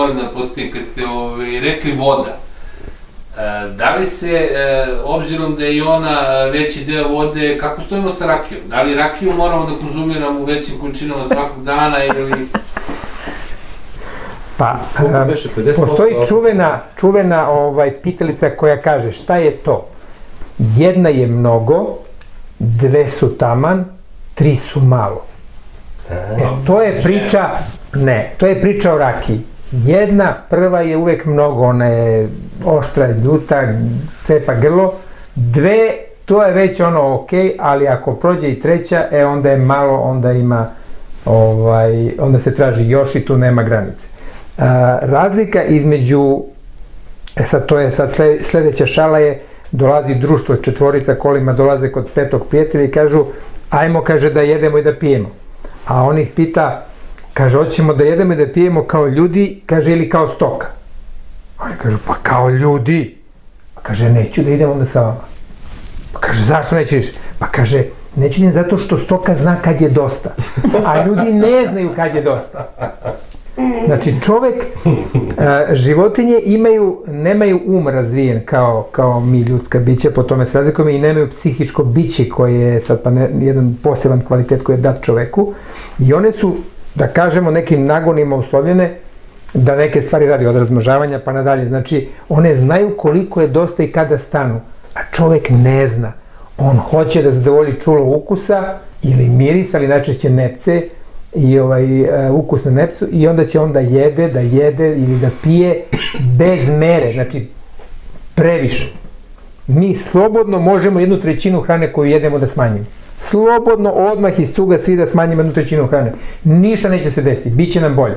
moram da postavim, kad ste rekli voda. Da li se, obzirom da je i ona veći deo vode, kako stojimo sa rakijom? Da li rakiju moramo da konzumiramo u većim količinama svakog dana ili... Pa, postoji čuvena pitalica koja kaže šta je to? Jedna je mnogo, dve su taman, tri su malo. To je priča, to je priča o rakiji. Jedna, prva je uvek mnogo, ona je oštra, ljuta, cepa grlo. Dve, to je već ono okej, ali ako prođe i treća, onda je malo, onda ima, onda se traži još i tu nema granice. Razlika između, sad to je sad sledeća šala je, dolazi društvo, četvorica kolima dolaze kod petog prijatelja i kažu, ajmo, kaže, da jedemo i da pijemo. A on ih pita, kaže, hoćemo da jedemo i da pijemo kao ljudi, kaže, ili kao stoka. Oni kažu, pa kao ljudi. Pa kaže, neću da idem onda sa vama. Pa kaže, zašto nećeš? Pa kaže, neću idem zato što stoka zna kad je dosta, a ljudi ne znaju kad je dosta. Znači, čovek, životinje nemaju razvijen kao mi ljudska bića, po tome se razlikujemo, i nemaju psihičko biće koje je sad pa jedan poseban kvalitet koji je dat čoveku, i one su, da kažemo, nekim nagonima uslovljene da neke stvari radi, od razmnožavanja pa nadalje. Znači, one znaju koliko je dosta i kada stanu, a čovek ne zna. On hoće da zadovolji čulo ukusa ili miris, ali najčešće nepce, i ukus na nepcu, i onda će on da jede ili da pije bez mere, znači previše. Mi slobodno možemo 1/3 hrane koju jedemo da smanjimo. Slobodno, odmah iz cuga svi da smanjimo 1/3 hrane. Ništa neće se desiti, bit će nam bolje.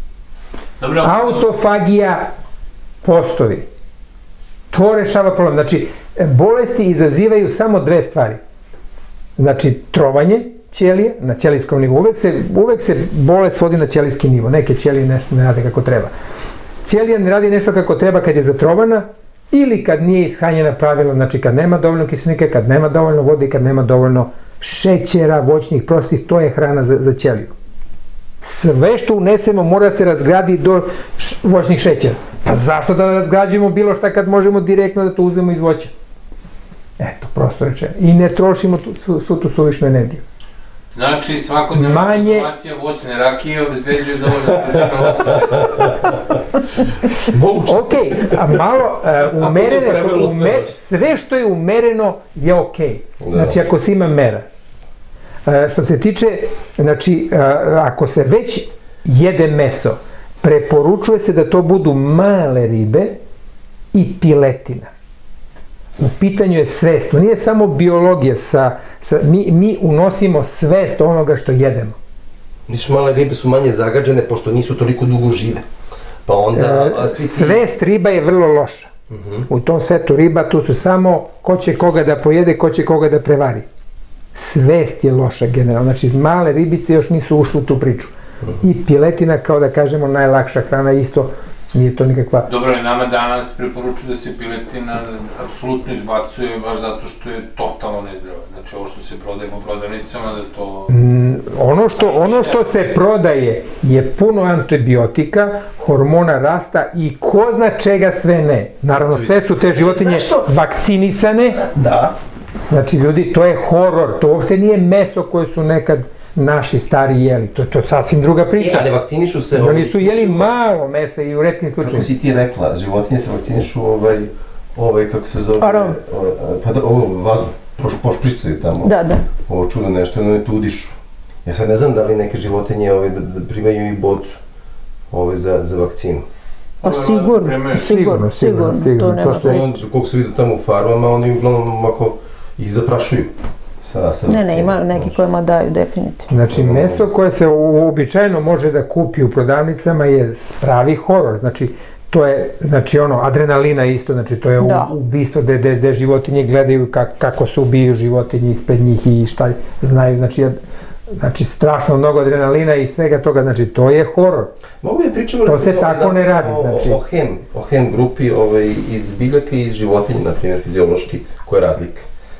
Autofagija postoji. To rešava problem. Znači, bolesti izazivaju samo dve stvari. Znači, trovanje ćelije, na ćelijskom nivou. Uvek se bolest svodi na ćelijski nivo. Neke ćelije nešto ne rade kako treba. Ćelija ne radi nešto kako treba kad je zatrovana ili kad nije ishranjena pravilno, znači kad nema dovoljno kiselnika, kad nema dovoljno vode i kad nema dovoljno šećera, voćnih, prostih, to je hrana za ćeliju. Sve što unesemo mora se razgradi do voćnih šećera. Pa zašto da razgrađujemo bilo šta kad možemo direktno da to uzmemo iz voća? Eto, prosto rečeno. I ne trošimo svu tu suvišnu energiju. Znači, svakodnevna konzumacija voćne rakije obezbeđuje dovoljno kućina. Okej, a malo sve što je umereno je okej. Znači, ako se ima mera. Što se tiče, znači, ako se već jede meso, preporučuje se da to budu male ribe i piletina. U pitanju je svest, to nije samo biologija, mi unosimo svest onoga što jedemo. Niš, male ribe su manje zagađene, pošto nisu toliko dugo žive. Pa onda... Svest riba je vrlo loša. U tom svetu riba, tu su samo ko će koga da pojede, ko će koga da prevari. Svest je loša generalno, znači male ribice još nisu ušli u tu priču. I piletina, kao da kažemo, najlakša hrana, isto nije to nikakva... Dobro, i nama danas preporučuju da se piletina apsolutno izbacuje baš zato što je totalno nezdrava. Znači, ovo što se prodaje po prodavnicama, da to... Ono što se prodaje je puno antibiotika, hormona rasta i ko zna čega sve ne. Naravno, sve su te životinje vakcinisane. Da. Znači, ljudi, to je horor, to uopšte nije meso koje su nekad naši stari jeli, to je sasvim druga priča. Ali vakcinišu se... Oni su jeli malo mesa i u retkim slučajima. Kako si ti rekla, životinje se vakcinišu kako se zove... Arom. Pa da, vazduh, pošpričcaju tamo. Da. Ovo čudo nešto, one tu udišu. Ja sad ne znam da li neke životinje primaju i bocu za vakcinu. Pa sigurno. To nema priča. Koliko se vidi tamo u farmama, oni uglavnom ovako ih zaprašuju. Ne, ima neki kojima daju, definitivno. Znači, meso koje se uobičajeno može da kupi u prodavnicama je pravi horor. Znači, to je, adrenalina isto, znači to je ubistvo gde životinje gledaju kako se ubijaju životinje ispred njih i šta znaju, znači strašno mnogo adrenalina i svega toga, znači to je horor. To se tako ne radi, znači. O hem grupi iz biljaka i iz životinja, na primjer, fiziološki, koja je razlika?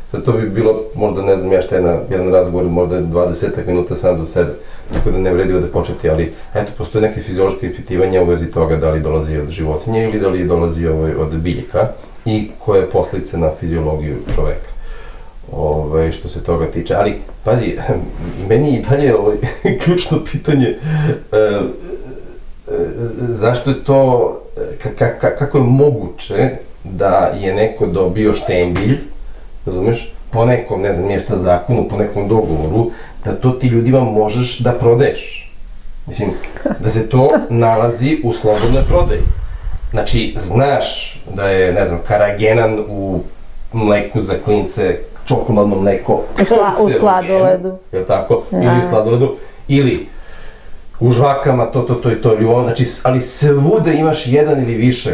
Sad to bi bilo, možda ne znam ja šta je jedan razgovor, možda 20 minuta sam za sebe, tako da ne vredi ovde početi, ali eto, postoje neke fiziološke ispitivanja u vezi toga da li dolazi od životinje ili da li dolazi od biljaka i koje je posljedice na fiziologiju čoveka. Što se toga tiče, ali pazi, meni i dalje ključno pitanje zašto je to, kako je moguće da je neko dobio štembilj, razumeš, po nekom, ne znam, nešto zakonu, po nekom dogovoru, da to ti ljudima možeš da prodaješ. Mislim, da se to nalazi u slobodnoj prodaji. Znači, znaš da je, ne znam, karagenan u mleku za klince, čokoladno mleko, u sladoledu. Je li tako? Ili u sladoledu, ili u žvakama, to i to, znači, ali svuda imaš jedan ili više,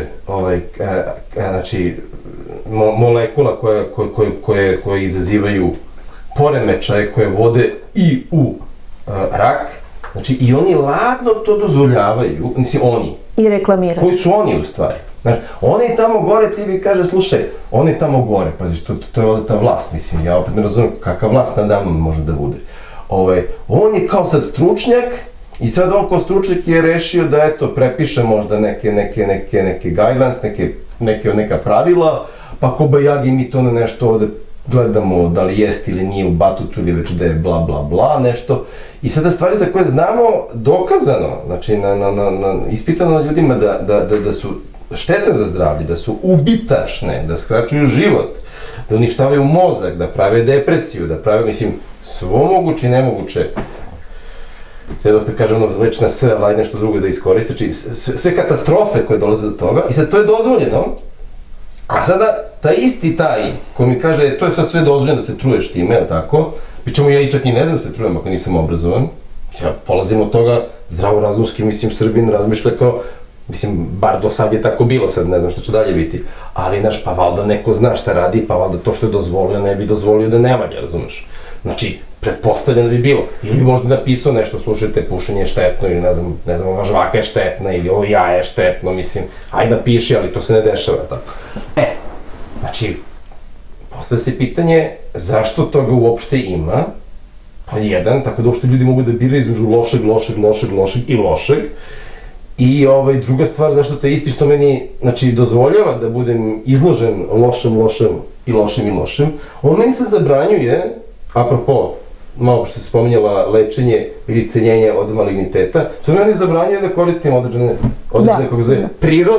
znači, molekula koje izazivaju poremećaje, koje vode i u rak, znači, i oni ladno to dozvoljavaju, mislim, oni. I reklamiraju. Koji su oni, u stvari. Znači, oni tamo gore, ti bi kaže, slušaj, oni tamo gore, pazi, to je ovdje ta vlast, mislim, ja opet ne razumijem kakav vlast na dama može da bude. On je kao sad stručnjak i sad on kao stručnjak je rešio da, eto, prepiše možda neke guidelines, neka pravila, pa ko bajagi mi to na nešto ovde gledamo da li jest ili nije u batutu ili već da je bla bla bla nešto. I sada stvari za koje znamo dokazano, znači ispitano na ljudima da su štetne za zdravlje, da su ubitačne, da skraćuju život, da uništavaju mozak, da prave depresiju, da prave, mislim, svo moguće i nemoguće. Htio da kažem ono već na sve, ali nešto drugo da iskoriste, znači sve katastrofe koje dolaze do toga i sad to je dozvoljeno, a sada taj isti taj ko mi kaže to je sad sve dozvoljeno da se truješ time, ili tako, pričemu ja i čak i ne znam da se trujem ako nisam obrazovan, ja polazim od toga zdravorazumski, mislim, Srbin razmišlja kao, mislim, bar do sad je tako bilo, sad ne znam šta će dalje biti, ali, znaš, pa valjda neko zna šta radi, pa valjda to što je dozvolio ne bi dozvolio da ne valja, razumeš? Znači, pretpostavljeno bi bilo, ili bi možda napisao nešto, slušajte, pušenje je štetno, ili ne znam, ova žvaka je štetna, ili ovo jaje je štetno, mislim, ajde napiši, ali to se ne dešava, tako. Znači, postavlja se pitanje zašto toga uopšte ima, pa jedan, tako da uopšte ljudi mogu da biraju između lošeg i druga stvar, zašto te isti što meni, znači, dozvoljava da budem izložen lošem, on meni se zabranjuje, apropo, malo što se spominjala lečenje ili isceljenje od maligniteta, sve meni zabranjuje da koristim određene, kako se zove,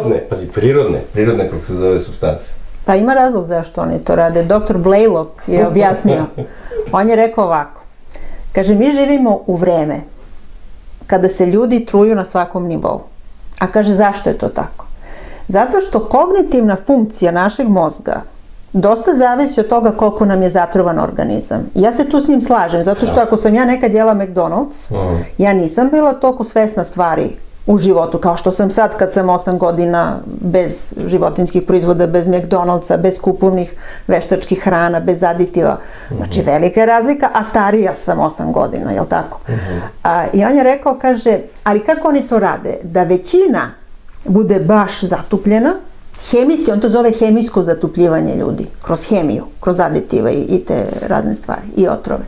prirodne, kako se zove, supstance. Pa ima razlog zašto oni to rade. Dr. Blaylock je objasnio. On je rekao ovako. Kaže, mi živimo u vreme kada se ljudi truju na svakom nivou. A kaže, zašto je to tako? Zato što kognitivna funkcija našeg mozga dosta zavisi od toga koliko nam je zatrovan organizam. Ja se tu s njim slažem, zato što ako sam ja nekad jela McDonald's, ja nisam bila toliko svesna stvari u životu, kao što sam sad kad sam 8 godina bez životinjskih proizvoda, bez McDonald'sa, bez kupovnih veštačkih hrana, bez aditiva. Znači, velika je razlika, a starija sam 8 godina, jel tako? I on je rekao, kaže, ali kako oni to rade? Da većina bude baš zatupljena, hemijski, on to zove hemijsko zatupljivanje ljudi, kroz hemiju, kroz aditiva i te razne stvari, i otrove.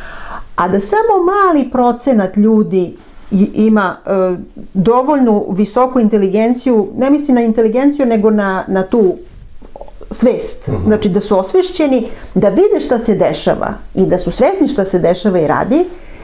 A da samo mali procenat ljudi ima dovoljnu visoku inteligenciju, ne mislim na inteligenciju, nego na tu svest. Znači da su osvešćeni, da vide šta se dešava i da su svesni šta se dešava i radi,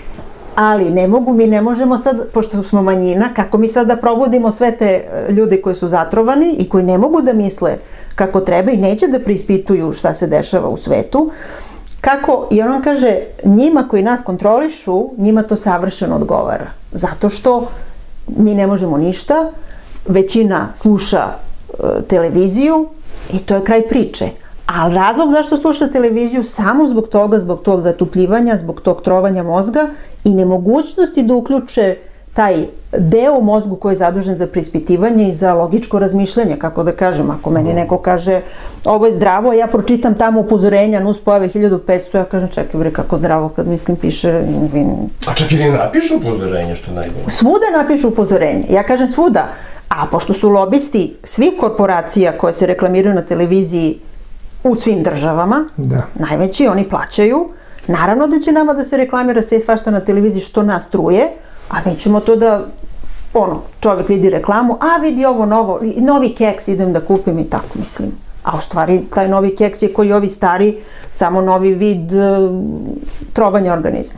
ali mi ne možemo sad, pošto smo manjina, kako mi sad da probudimo sve te ljude koji su zatrovani i koji ne mogu da misle kako treba i neće da preispituju šta se dešava u svetu, kako, i on kaže, njima koji nas kontrolišu, njima to savršeno odgovara. Zato što mi ne možemo ništa, većina sluša televiziju i to je kraj priče. A razlog zašto sluša televiziju samo zbog tog zatupljivanja, zbog tog trovanja mozga i nemogućnosti da uključe taj deo u mozgu koji je zadužen za preispitivanje i za logičko razmišljanje, kako da kažem. Ako meni neko kaže ovo je zdravo, a ja pročitam tamo upozorenja, nuspojave 1500, ja kažem čekaj bre, kako zdravo, kad mislim piše... A čak i ne napišu upozorenje, što najbolje? Svuda napišu upozorenje, ja kažem svuda. A pošto su lobisti svih korporacija koje se reklamiraju na televiziji u svim državama, najveći, oni plaćaju. Naravno da će nama da se reklamira sve i svašta na televiziji što nas truje, a mi ćemo to da, čovjek vidi reklamu, a vidi ovo novi keks idem da kupim i tako, mislim. A u stvari, taj novi keks je koji ovi stari, samo novi vid trovanja organizma.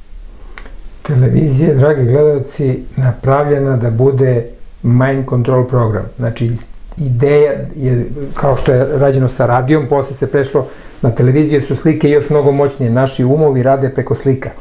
Televizija, dragi gledalci, napravljena da bude mind control program. Znači, ideja je, kao što je rađeno sa radijom, posle se prešlo na televiziju, su slike još mnogo moćnije. Naši umovi rade preko slika.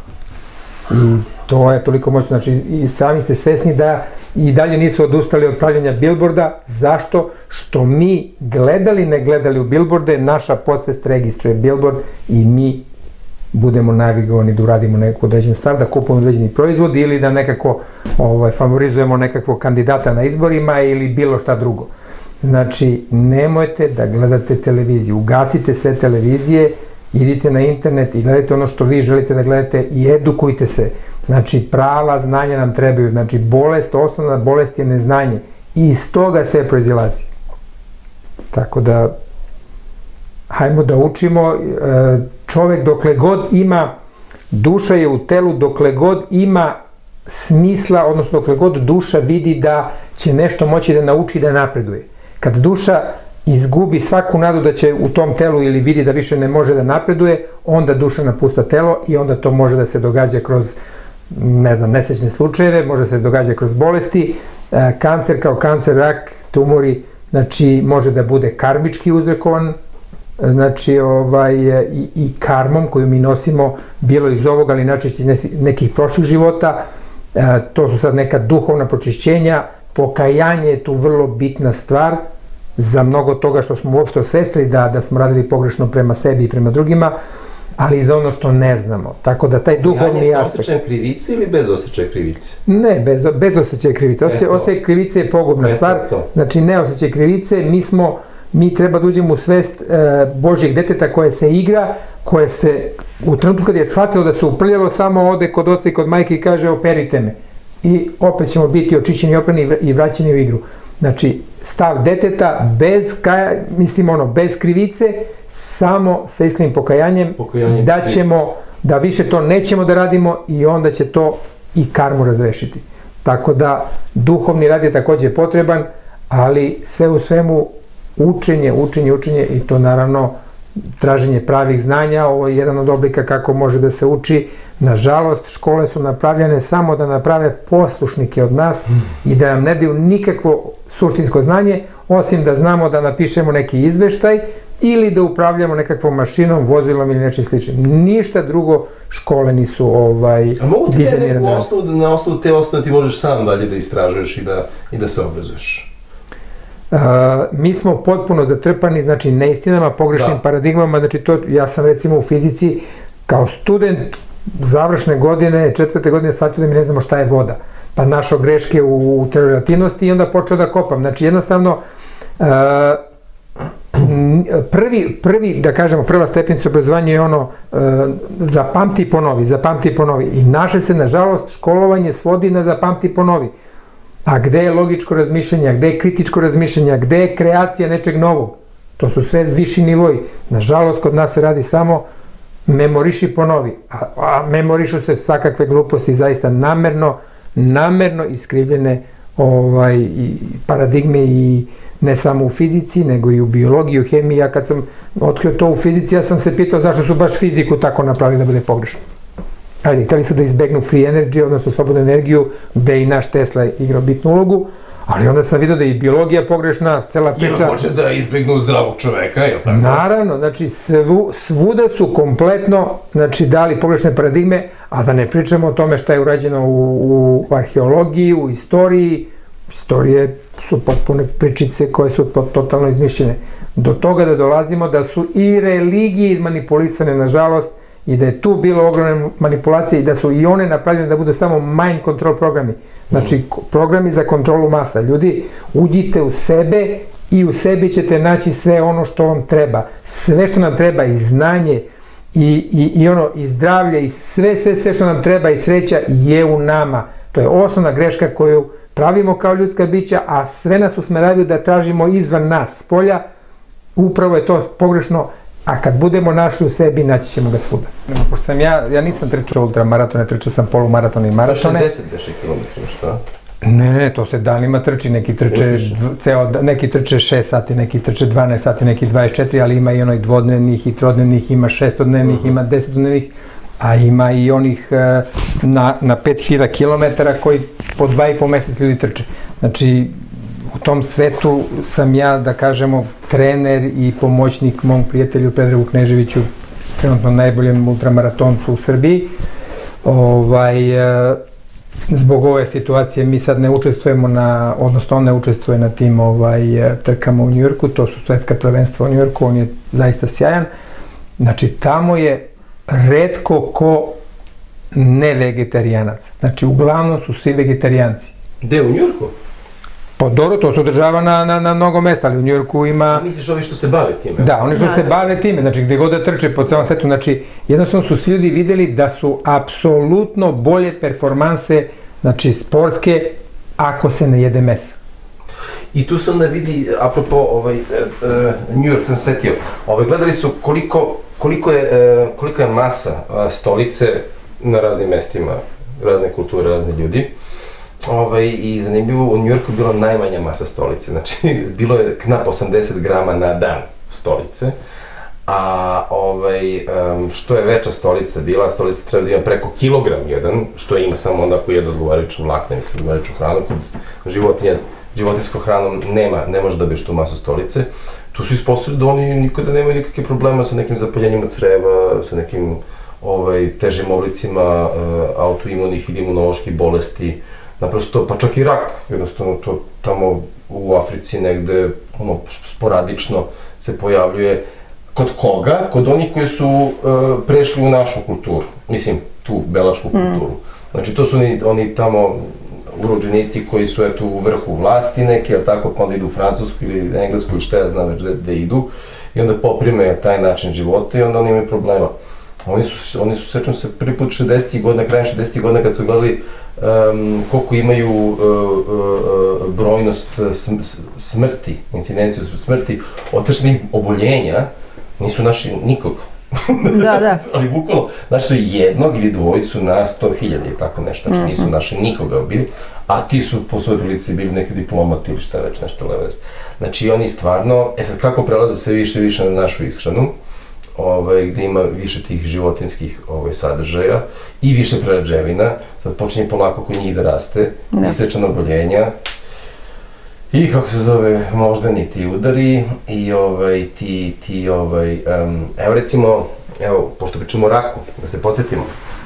I to je toliko moćno. Znači, i sami ste svesni da i dalje nisu odustali od pravljenja bilborda. Zašto? Što mi gledali, ne gledali u bilborde, naša podsvest registruje bilbord i mi budemo navigovani da uradimo neku određenu stvar, da kupujemo određeni proizvod ili da nekako favorizujemo nekakvog kandidata na izborima ili bilo šta drugo. Znači, nemojte da gledate televiziju, ugasite sve televizije, idite na internet i gledajte ono što vi želite da gledate i edukujte se. Znači, prava znanja nam trebaju. Znači, osnovna bolest je neznanje i iz toga sve proizilazi. Tako da, hajmo da učimo. Čovek dokle god ima, duša je u telu, dokle god ima smisla, odnosno dokle god duša vidi da će nešto moći da nauči da napreduje. Kad duša izgubi svaku nadu da će u tom telu ili vidi da više ne može da napreduje, onda duša napušta telo i onda to može da se događa kroz, ne znam, nesrećne slučajeve, može da se događa kroz bolesti, kancer kao kancer, rak, tumori, znači može da bude karmički uzrokovan, znači i karmom koju mi nosimo, bilo iz ovog, ali inače iz nekih prošlih života. To su sad neka duhovna pročišćenja. Pokajanje je tu vrlo bitna stvar za mnogo toga što smo uopšte osvestili da smo radili pogrešno prema sebi i prema drugima, ali i za ono što ne znamo. Tako da taj duhovni aspekt... Pokajanje sa osjećajem krivice ili bez osjećaja krivice? Ne, bez osjećaja krivice. Osjećaj krivice je pogubna stvar. Znači, ne osjećaj krivice, mi treba da uđemo u svest Božjeg deteta koje se igra, koje se u trenutku kad je shvatilo da se uprljalo, samo ode kod oca i kod majke i kaže operite me. I opet ćemo biti očišćeni, oprani i vraćeni u igru. Znači, stav deteta bez krivice, samo sa iskrenim pokajanjem, da ćemo, da više to nećemo da radimo i onda će to i karmu razrešiti. Tako da, duhovni rad je takođe potreban, ali sve u svemu učenje i to naravno traženje pravih znanja. Ovo je jedan od oblika kako može da se uči. Nažalost, škole su napravljene samo da naprave poslušnike od nas i da nam ne daju nikakvo suštinsko znanje, osim da znamo da napišemo neki izveštaj ili da upravljamo nekakvom mašinom, vozilom ili nečim sličnim. Ništa drugo škole nisu dizajnirane. A mogu ti da neku osnovu, da na osnovu te osnove ti možeš sam dalje da istražuješ i da se obrazuješ? Mi smo potpuno zatrpani, znači, neistinama, pogrešnim paradigmama, znači to, ja sam recimo u fizici kao student završne godine, 4. godine shvatio da mi ne znamo šta je voda, pa našao greške u teoriji relativnosti i onda počeo da kopam. Znači, jednostavno, da kažemo, prva stepenica obrazovanja je ono zapamti i ponovi. I naše se, nažalost, školovanje svodi na zapamti i ponovi. A gde je logičko razmišljanje, gde je kritičko razmišljanje, gde je kreacija nečeg novog? To su sve viši nivoji. Nažalost, kod nas se radi samo memoriši ponovi. A memorišu se svakakve gluposti, zaista namerno iskrivljene paradigme i ne samo u fizici, nego i u biologiji, u hemiji. Ja kad sam otkrio to u fizici, ja sam se pitao zašto su baš fiziku tako napravili da bude pogrešno. Ajde, hteli su da izbegnu free energy, odnosno slobodnu energiju, gde i naš Tesla igrao bitnu ulogu, ali onda sam vidio da je i biologija pogrešna, cela priča... Ili hoće da izbegnu zdravog čoveka, je li tako? Naravno, znači svuda su kompletno dali pogrešne paradigme, a da ne pričamo o tome šta je urađeno u arheologiji, u istoriji. Istorije su potpune pričice koje su totalno izmišljene. Do toga da dolazimo da su i religije izmanipulisane, nažalost, i da je tu bilo ogromne manipulacije i da su i one napravljene da budu samo mind control programi. Znači, programi za kontrolu masa. Ljudi, uđite u sebe i u sebi ćete naći sve ono što vam treba. Sve što nam treba, i znanje, i zdravlje, i sve što nam treba, i sreća je u nama. To je osnovna greška koju pravimo kao ljudska bića, a sve nas usmeravaju da tražimo izvan nas, s polja, upravo je to pogrešno, a kad budemo našli u sebi, naći ćemo ga svuda. Pošto sam ja nisam trčao ultramaratone, trčao sam polumaratone i maratone. 60 km, šta? Ne, to se danima trči, neki trče 6 sati, neki trče 12 sati, neki 24, ali ima i onoj dvodnevnih i trodnevnih, ima 6-dnevnih, ima 10-dnevnih, a ima i onih na 5000 km koji po 2,5 mjeseca ljudi trče. Znači, u tom svetu sam ja, da kažemo, trener i pomoćnik mom prijatelju Predragu Kneževiću, trenutno najboljem ultramaratoncu u Srbiji. Zbog ove situacije mi sad ne učestvujemo odnosno on ne učestvuje na tim trkama u Njujorku, to su svetska prvenstva u Njujorku, on je zaista sjajan. Znači, tamo je retko ko ne vegetarijanac. Znači, uglavnom su svi vegetarijanci. Gde, u Njujorku? Pa dobro, to se održava na mnogo mesta, ali u Njujorku ima... A misliš ovi što se bave time? Da, oni što se bave time, znači gde god da trče po celom svetu, znači jednostavno su svi ljudi videli da su apsolutno bolje performanse, znači sportske, ako se ne jede mesa. I tu se onda vidi, apropo New York sam setio, gledali su koliko je masa stolice na raznim mestima, razne kulture, razne ljudi. I zanimljivo, u New Yorku je bila najmanja masa stolice, znači bilo je knap 80 grama na dan stolice, a što je veća stolica bila, stolica treba da ima preko kilogram jedan, što ima samo onda ako jede odgovarajuću vlakne, mislim, odgovarajuću hranu, kod životinjskom hranom ne može dobiješ tu masu stolice. Tu su ispostavili da oni nikada nemaju nikakve problema sa nekim zapaljenjima creva, sa nekim težim oblicima autoimunih ili imunoloških bolesti, naprosto, pa čak i rak, jednostavno to tamo u Africi negde sporadično se pojavljuje. Kod koga? Kod onih koji su prešli u našu kulturu, mislim, tu belašku kulturu. Znači, to su oni tamo urođenici koji su u vrhu vlasti neke, ali tako, pa onda idu u Francusku ili Englesku ili šta ja znam već gde idu i onda poprime taj način života i onda oni imaju problema. Oni su, sećam se, prvi put 60. godina, krajem 60. godina kad su gledali koliko imaju brojnost smrti, incidenciju smrti od srčanih oboljenja, nisu našli nikog. Da. Ali bukvalno, znači su jednog ili dvojicu na 100.000 i tako nešto, znači nisu našli nikoga bili, a ti su po svojoj prilici bili neki diplomati ili šta već nešto leves. Znači oni stvarno, sad kako prelaze sve više i više na našu ishranu, gde ima više tih životinskih sadržaja i više prerađevina, sad počinje polako kod njih da raste, i srčana oboljenja, i kako se zove, moždani ti udari, i evo recimo, pošto pričamo o raku, da se podsjetimo,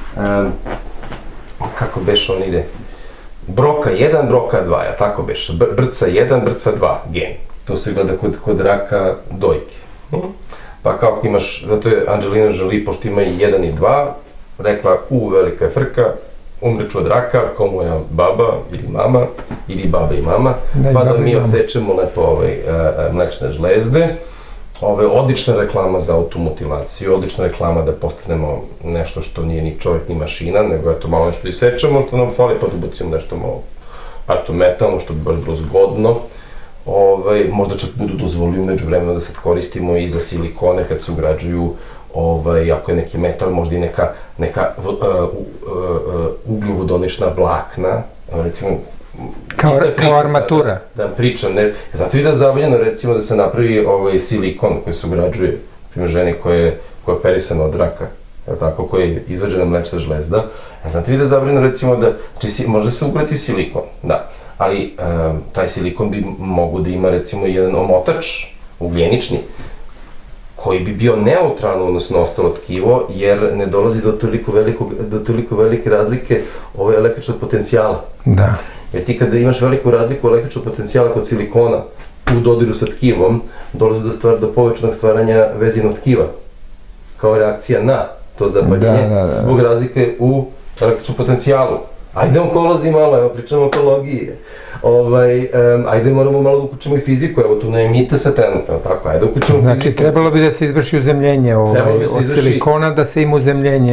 kako beš on ide, broka 1, broka 2, ja tako beš, brca 1, brca 2 gen, to se gleda kod raka dojke. Pa kao ako imaš, zato je Angelina Jolie, pošto ima i 1 i 2, rekla, velika je frka, umreću od raka, kao moja baba ili mama, ili baba i mama, pa da mi odsečemo lepo mlečne žlezde. Odlična reklama za automutilaciju, odlična reklama da postanemo nešto što nije ni čovjek ni mašina, nego eto malo nešto isečemo, što nam fali, pa da ubacimo nešto malo metalno, što bi bilo zgodno. Možda čak budu dozvolili umeđu vremena da se koristimo i za silikone kad se ugrađuju, ako je neki metal, možda i neka ugljovodonična vlakna, recimo... Kao armatura. Da pričam, znate vi da je zabranjeno recimo da se napravi silikon koji se ugrađuje, primjer ženi koja je operisana od raka, koja je izvađena mlečna žlezda, znate vi da je zabranjeno recimo da, može se ugrati silikon, da, ali taj silikon bi mogo da ima recimo jedan omotač ugljenični koji bi bio neutralno, odnosno ostalo tkivo, jer ne dolazi do toliko velike razlike električnog potencijala. Da. Jer ti kada imaš veliku razliku električnog potencijala kod silikona u dodiru sa tkivom, dolazi do povećanog stvaranja vezinog tkiva, kao reakcija na to zapaljenje, zbog razlike u električnom potencijalu. Ajde onkolozi malo, evo pričamo o onkologiji. Ajde moramo malo da uključimo i fiziku, evo tu ne emite se trenutno, tako, ajde uključimo fiziku. Znači trebalo bi da se izvrši uzemljenje od silikona, da se ima uzemljenje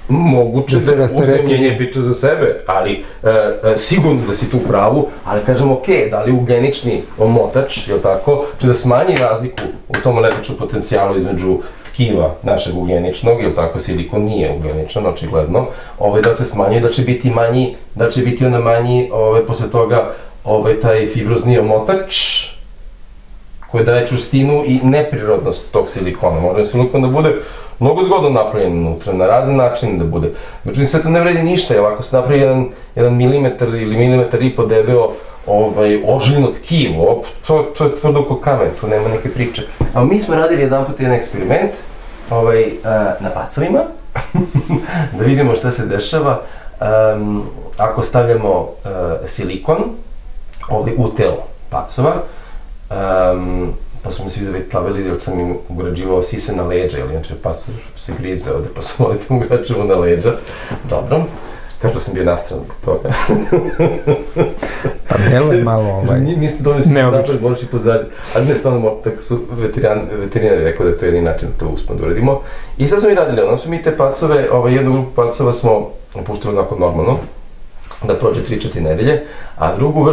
moguće da uzemljenje priča za sebe, ali sigurno da si tu u pravu, ali kažem ok, da li ugljenični omotač, jel tako, će da smanji razliku u tom električnom potencijalu između tkiva našeg ugljeničnog, jel tako, silikon nije ugljeničan, očigledno, da se smanjuje, da će biti manji, da će biti onda manji, posle toga, taj fibrozni omotač, koji daje čvrstinu i neprirodnost tog silikona. Može silikon da bude mnogo zgodno napravljen unutra, na razne načine da bude. Međutim, sve to ne vredi ništa, jer ako se napravi jedan milimetar ili milimetar i po debeo ožiljno tkivo, to je tvrdo ko kamen, tu nema neke priče. A mi smo radili jedan put jedan eksperiment na pacovima, da vidimo šta se dešava ako stavljamo silikon u telo pacova. Pa su mi svi zavitlavili jer sam im ugrađivao sise na leđa, jer inače pac se grize ovde, pa su molite mu ugrađivo na leđa. Dobro, kažu da sam bio nastran zbog toga. Pa delo je malo Niste dovoljno si napred, možeš i pozadnje. Ali ne, stvarno, tako su veterinari rekao da je to jedini način da to uspemo da uradimo. I sad smo i radili, onda smo mi te pacove, jednu grupu pacova smo puštali onako normalno, da prođe 3-4 nedelje, a drugu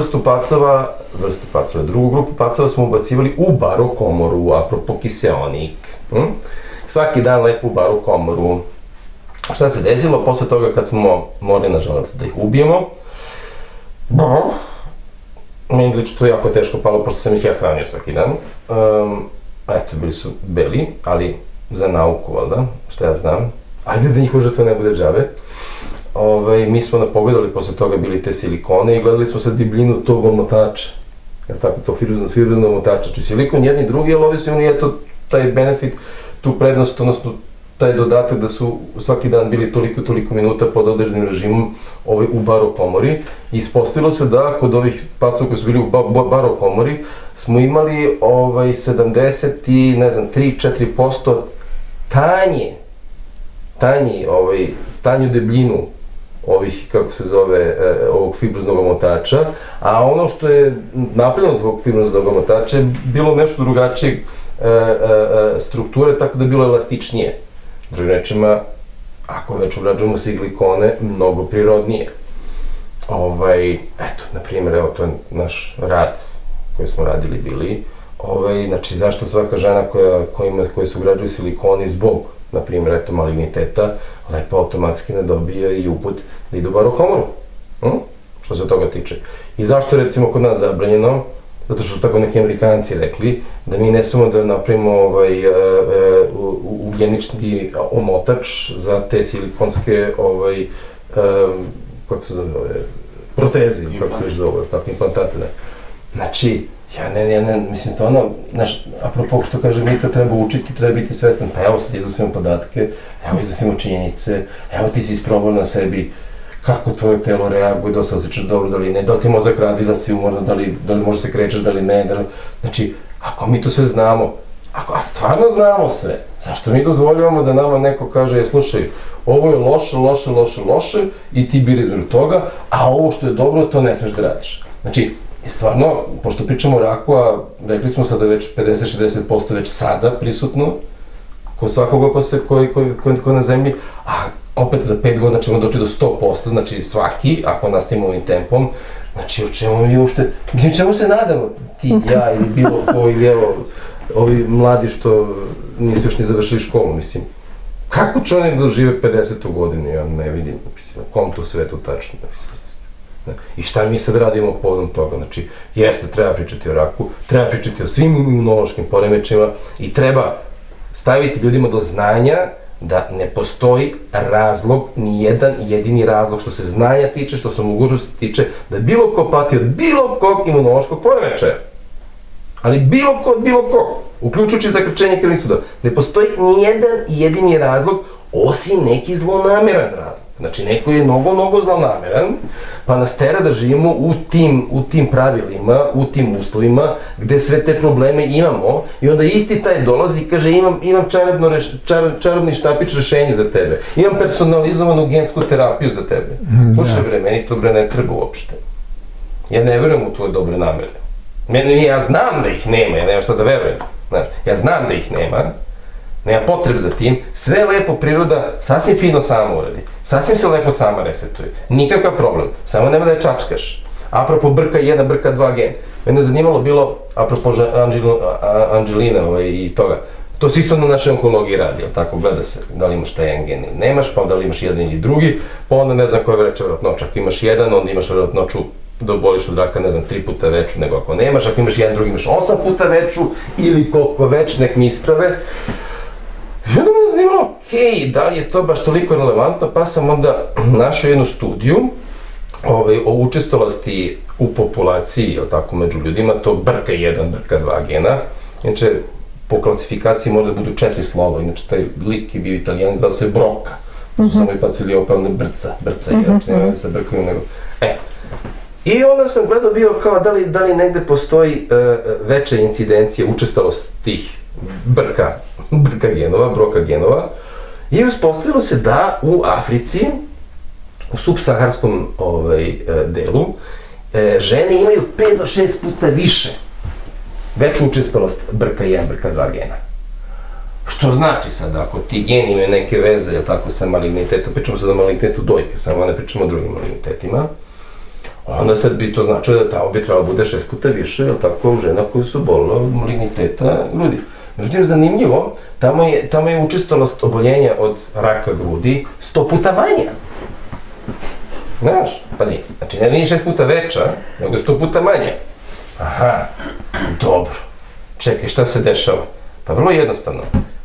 grupu pacova smo ubacivali u barokomoru, apropo kiseonik. Svaki dan lepo u barokomoru. Šta se desilo? Posle toga kad smo morali, nažalost, da ih ubijemo, meni lično to jako teško palo, pošto sam ih ja hranio svaki dan. Eto, bili su beli, ali za nauku, valjda, šta ja znam. Ajde da njihova žrtva ne bude džabe. Mi smo pogledali posle toga bili te silikone i gledali smo sad debljinu tog omotača. Jer tako, tog fibriznog omotača. Znači silikon jedni i drugi, ali ovisno oni je to taj benefit, tu prednost, odnosno taj dodatak da su svaki dan bili toliko minuta pod određenim režimom u barokomori. Ispostavilo se da kod ovih pacova koji su bili u barokomori smo imali 70 i ne znam 3-4% tanju debljinu ovog fibroznog omotača, a ono što je napravljeno od ovog fibroznog omotača je bilo nešto drugačijeg strukture, tako da je bilo elastičnije. Drugim rečima, ako već ugrađujemo silikone, mnogo prirodnije. Eto, na primjer, evo, to je naš rad koji smo radili bili. Znači, zašto svaka žena koja se ugrađuju silikoni zbog, na primjer, eto, maligniteta, lepo automatski ne dobije i uput da ide u barokomoru. Što se toga tiče. I zašto je, recimo, kod nas zabranjeno? Zato što su tako neki Amerikanci rekli da mi ne samo da napravimo ugljenični omotač za te silikonske, kako se zove, proteze, kako se zove, tako, implantate, ne. Znači, mislim, stvarno, apropo što kaže Mita, treba učiti, treba biti svestan, pa evo sad iznosimo podatke, evo iznosimo činjenice, evo ti si isprobao na sebi kako tvoje telo reaguje, da se osjećaš dobro, da li ne, da li ti mozak radi, da li si umorno, da li možeš se krećeš, da li ne, znači, ako mi to sve znamo, a stvarno znamo sve, zašto mi dozvoljavamo da nama neko kaže, slušaj, ovo je loše i ti biri između toga, a ovo što je dobro, to ne smeš da radiš. Znači, stvarno, pošto pričamo o raku, a rekli smo sad da je već 50-60% već sada prisutno, kod svakoga ko na zemlji, a opet za 5 godina ćemo doći do 100%, znači svaki, ako nastavimo ovim tempom, znači o čemu mi uopšte, mislim čemu se nadamo, ti, ja ili bilo ko, ili evo, ovi mladi što nisu još ni završili školu, mislim, kako će oni dožive 50. godinu, ja ne vidim, mislim, na kom to svetu tačno, mislim. I šta mi sad radimo povodom toga, znači, jeste, treba pričati o raku, treba pričati o svim imunološkim poremećajima i treba staviti ljudima do znanja da ne postoji razlog, ni jedan jedini razlog što se znanja tiče, što se mogućnosti tiče, da bilo ko pati od bilo kog imunološkog poremećaja. Ali bilo kog, uključujući zakrčenje krvnih sudova, ne postoji ni jedan jedini razlog osim neki zlonameran razlog. Znači, neko je mnogo zlonameran, pa nas tera da živimo u tim pravilima, u tim uslovima, gde sve te probleme imamo, i onda isti taj dolazi i kaže imam čarobni štapić rešenja za tebe, imam personalizovanu gensku terapiju za tebe. Slušaj bre, meni to bre ne treba uopšte. Ja ne verujem u tvoje dobre namere. Ja znam da ih nema, ja nemam šta da verujem. Ja znam da ih nema, nema potrebe za tim, sve lepo priroda sasvim fino sama uradi, sasvim se lepo sama resetuje, nikakav problem, samo nema da je čačkaš. Apropo brka 1, brka 2 gen, mene je zanimalo bilo, apropo Anđelina i toga, to se isto na našoj onkologiji radi, ali tako gleda se, da li imaš taj jedan gen ili nemaš, pa da li imaš jedan ili drugi, pa onda ne znam koja je veća vjerojatnoća, ako imaš jedan, onda imaš vjerojatnoću da oboliš od raka, ne znam, 3 puta veću nego ako nemaš, ako imaš jedan, drugi imaš 8 puta veću, ili koliko već, nek mi isprave. I onda me je zanimalo, hej, da li je to baš toliko relevantno, pa sam onda našao jednu studiju o učestalosti u populaciji, tako, među ljudima, to brka 1, brka 2 gena. Inače, po klasifikaciji možda budu 4 slova, inače taj lik je bio Italijan, zvao se Broca. To su samo i bacili opet onda brca, inače nema sa brkovima nego... I onda sam gledao bio kao da li negde postoji veća incidencija, učestalost tih brka genova, Broca genova, i uspostavilo se da u Africi, u subsaharskom delu, žene imaju 5 do 6 puta više veću učestalost brka 1, brka 2 gena. Što znači sad, ako ti geni imaju neke veze, jel tako, sa malignitetom, pričamo sad o malignitetu dojke, samo ne pričamo o drugim malignitetima, onda sad bi to značilo da tamo bi trebalo bude 6 puta više, jel tako, žena koji su obolile od maligniteta grudi. Međutim, zanimljivo, tamo je učestalost oboljenja od raka grudi 100 puta manja. Znaš, pazi, znači ne nije 6 puta veća, nego 100 puta manja. Aha, dobro. Čekaj, šta se dešava? Pa vrlo jednostavno.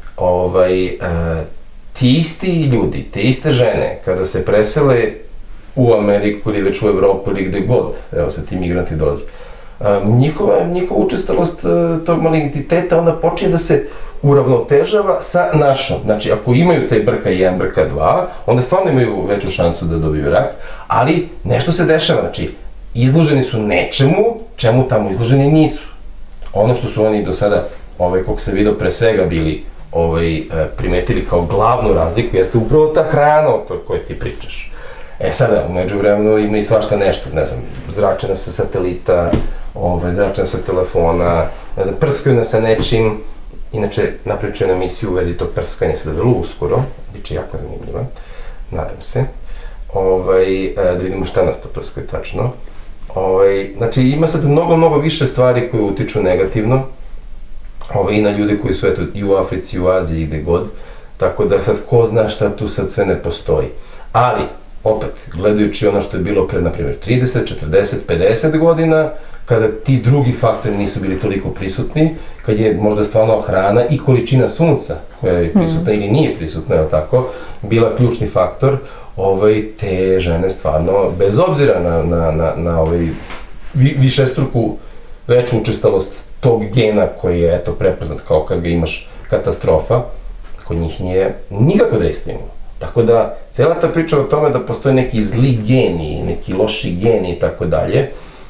Ti isti ljudi, te iste žene, kada se presele u Ameriku ili već u Evropu ili gde god, evo sad ti migranti dolaze, njihova učestalost tog maligniteta onda počinje da se uravnotežava sa našom. Znači, ako imaju taj brka 1, brka 2, onda stvarno imaju veću šansu da dobiju rak, ali nešto se dešava, znači, izloženi su nečemu, čemu tamo izloženi nisu. Ono što su oni do sada, koliko se vidio, pre svega bili primetili kao glavnu razliku, jeste upravo ta hrana o toj kojoj ti pričaš. Sada, umeđu vremenu ima i svašta nešto, ne znam, zračena sa satelita, zračena sa telefona, ne znam, prskaju nas sa nečim. Inače, napravit ću jednu emisiju u vezi tog prskanja sada vrlo uskoro, bit će jako zanimljiva, nadam se, da vidimo šta nas to prskaju tačno. Znači, ima sad mnogo više stvari koje utiču negativno i na ljude koji su, eto, i u Africi, i u Aziji, i gde god, tako da sad ko zna šta tu sad sve ne postoji. Ali, opet, gledajući ono što je bilo pred, na primjer, 30, 40, 50 godina, kada ti drugi faktori nisu bili toliko prisutni, kad je možda stvarno hrana i količina sunca koja je prisutna ili nije prisutna, je tako, bila ključni faktor, te žene stvarno, bez obzira na višestruku veću učestalost tog gena koji je, eto, prepoznat kao kad ga imaš katastrofa, kod njih nije nikako dejstveno. Tako da, cijela ta priča o tome da postoje neki zli geni, neki loši geni i tako dalje,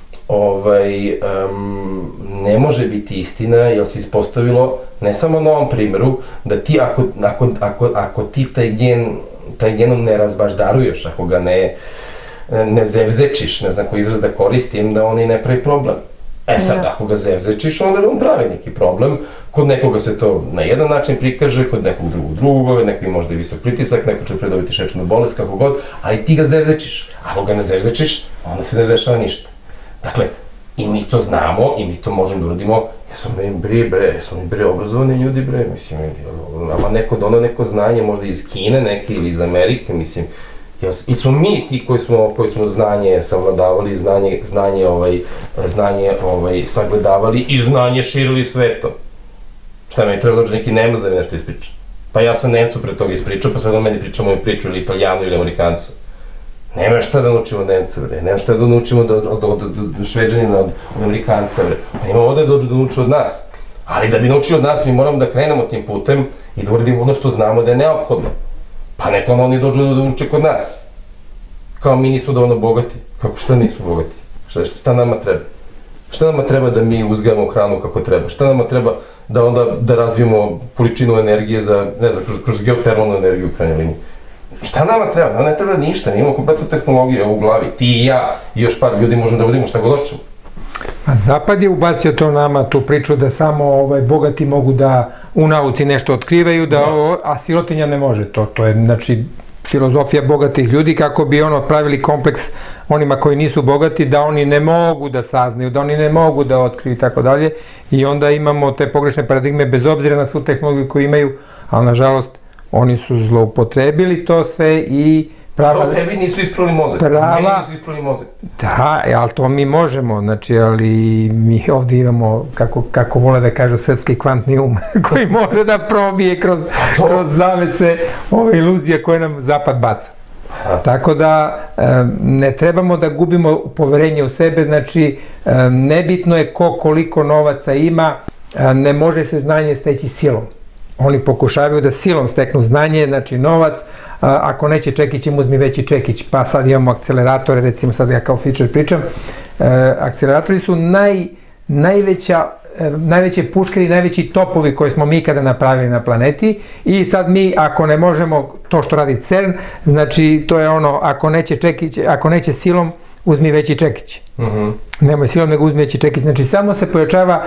ne može biti istina, jer se ispostavilo, ne samo na ovom primjeru, da ti ako ti taj genom ne razbaždaruješ, ako ga ne zevzečiš, ne znam koji izraz da koristim, da on i ne pravi problem. Sad, ako ga zevzečiš, onda on pravi neki problem. Kod nekoga se to na jedan način prikaže, kod nekog drugog, neko ima možda i visok pritisak, neko će predobiti šećernu bolest, kako god, ali ti ga zevzečiš. Ako ga ne zevzečiš, onda se ne dešava ništa. Dakle, i mi to znamo, i mi to možemo da uradimo, jesmo mi obrazovani ljudi, mislim, nama neko znanje, možda iz Kine neke ili iz Amerike, mislim, ili smo mi ti koji smo znanje savladavali, znanje sagledavali i znanje širili svetom. Šta mi treba dođe neki Nemac da mi nešto ispriča? Pa ja sam Nemcu pre toga ispričao, pa sad on meni priča moju priču ili Italijanu ili Amerikancu. Nema šta da naučimo od Nemca, nema šta da naučimo od Šveđanina, od Amerikanca, pa ima ovde da dođu da nauču od nas. Ali da bi naučili od nas, mi moramo da krenemo tim putem i da uradimo ono što znamo da je neophodno. Pa neko oni dođu da uče kod nas. Kao mi nismo dovoljno bogati. Kako, šta nismo bogati? Šta nama treba? Šta nama treba da mi uzgajamo hranu kako treba? Šta nama treba da onda da razvijemo količinu energije za, ne znam, kroz geotermalnu energiju u krajnjoj liniji? Šta nama treba? Nama ne treba ništa, mi imamo kompletnu tehnologiju u glavi. Ti i ja i još par ljudi možemo da vodimo šta god hoćemo. A Zapad je ubacio to nama, tu priču da samo bogati mogu da u nauci nešto otkrivaju, a sirotinja ne može to. To je, znači, filozofija bogatih ljudi kako bi pravili kompleks onima koji nisu bogati, da oni ne mogu da saznaju, da oni ne mogu da otkriju i tako dalje. I onda imamo te pogrešne paradigme bez obzira na svu tehnologiju koju imaju, ali nažalost oni su zloupotrebili to sve i prava... Tebi nisu ispravili mozak, meni nisu ispravili mozak. Da, ali to mi možemo, znači, ali mi ovdje imamo, kako vole da kažu, srpski kvantni um, koji može da probije kroz zavese ove iluzije koje nam zapad baca. Tako da ne trebamo da gubimo poverenje u sebe, znači nebitno je koliko novaca ima, ne može se znanje steći silom. Oni pokušavaju da silom steknu znanje, znači novac, ako neće čekić im uzmi veći čekić, pa sad imamo akceleratore, recimo sad ja kao Fischer pričam, akceleratori su najveće puške i najveći topovi koje smo mi ikada napravili na planeti i sad mi ako ne možemo to što radi CERN, znači to je ako neće silom uzmi veći čekić. Nemoj silom nego uzmi veći čekić, znači samo se pojačava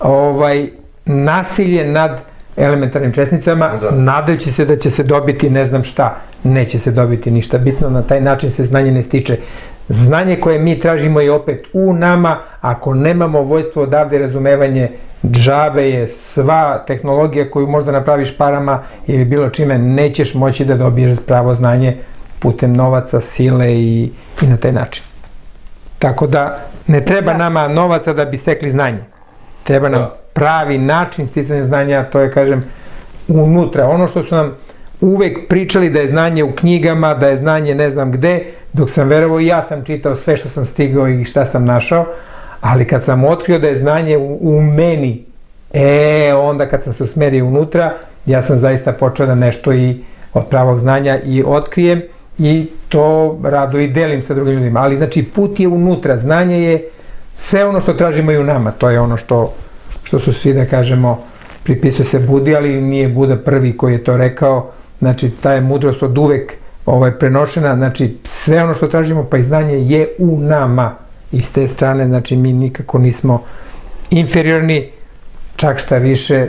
nasilje nad elementarnim česticama, nadajući se da će se dobiti ne znam šta, neće se dobiti ništa bitno, na taj način se znanje ne stiče. Znanje koje mi tražimo je opet u nama, ako nemamo vojstvo odavde razumevanje, džabe je sva tehnologija koju možda napraviš parama ili bilo čime, nećeš moći da dobiješ pravo znanje putem novaca, sile i na taj način. Tako da ne treba nama novaca da bi stekli znanje. Treba nam pravi način sticanja znanja, to je, kažem, unutra. Ono što su nam uvek pričali da je znanje u knjigama, da je znanje ne znam gde, dok sam verovao i ja sam čitao sve što sam stigao i šta sam našao, ali kad sam otkrio da je znanje u meni, onda kad sam se usmerio unutra, ja sam zaista počeo da nešto i od pravog znanja i otkrijem i to rado i delim sa drugim ljudima. Ali znači put je unutra, znanje je sve ono što tražimo i u nama, to je ono što su svi, da kažemo, pripisuje se Budi, ali nije Buda prvi koji je to rekao, znači ta je mudrost od uvek prenošena, znači sve ono što tražimo pa i znanje je u nama i s te strane, znači mi nikako nismo inferiorni, čak šta više,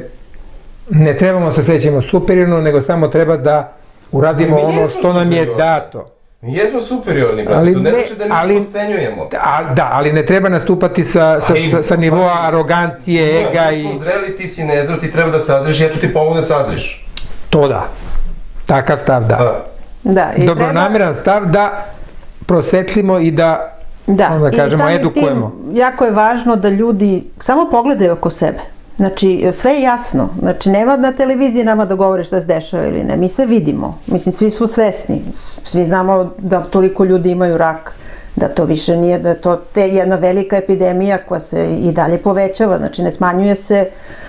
ne trebamo se osjećamo superiorno, nego samo treba da uradimo ono što nam je dato. Mi jesmo superiorni, brate, to ne znači da mi podcenjujemo. Da, ali ne treba nastupati sa nivoa arogancije, ega i... Mi smo zreli, ti si nezrel, ti treba da sazriš, ja ću ti pomoći da sazriš. To da. Takav stav, da. Dobronameran stav da prosvetlimo i da, onda kažemo, edukujemo. Jako je važno da ljudi samo pogledaju oko sebe. Znači, sve je jasno. Znači, nema na televiziji nama da govore šta se dešava ili ne. Mi sve vidimo. Mislim, svi smo svesni. Svi znamo da toliko ljudi imaju rak. Da to više nije, da to je jedna velika epidemija koja se i dalje povećava. Znači, ne smanjuje se.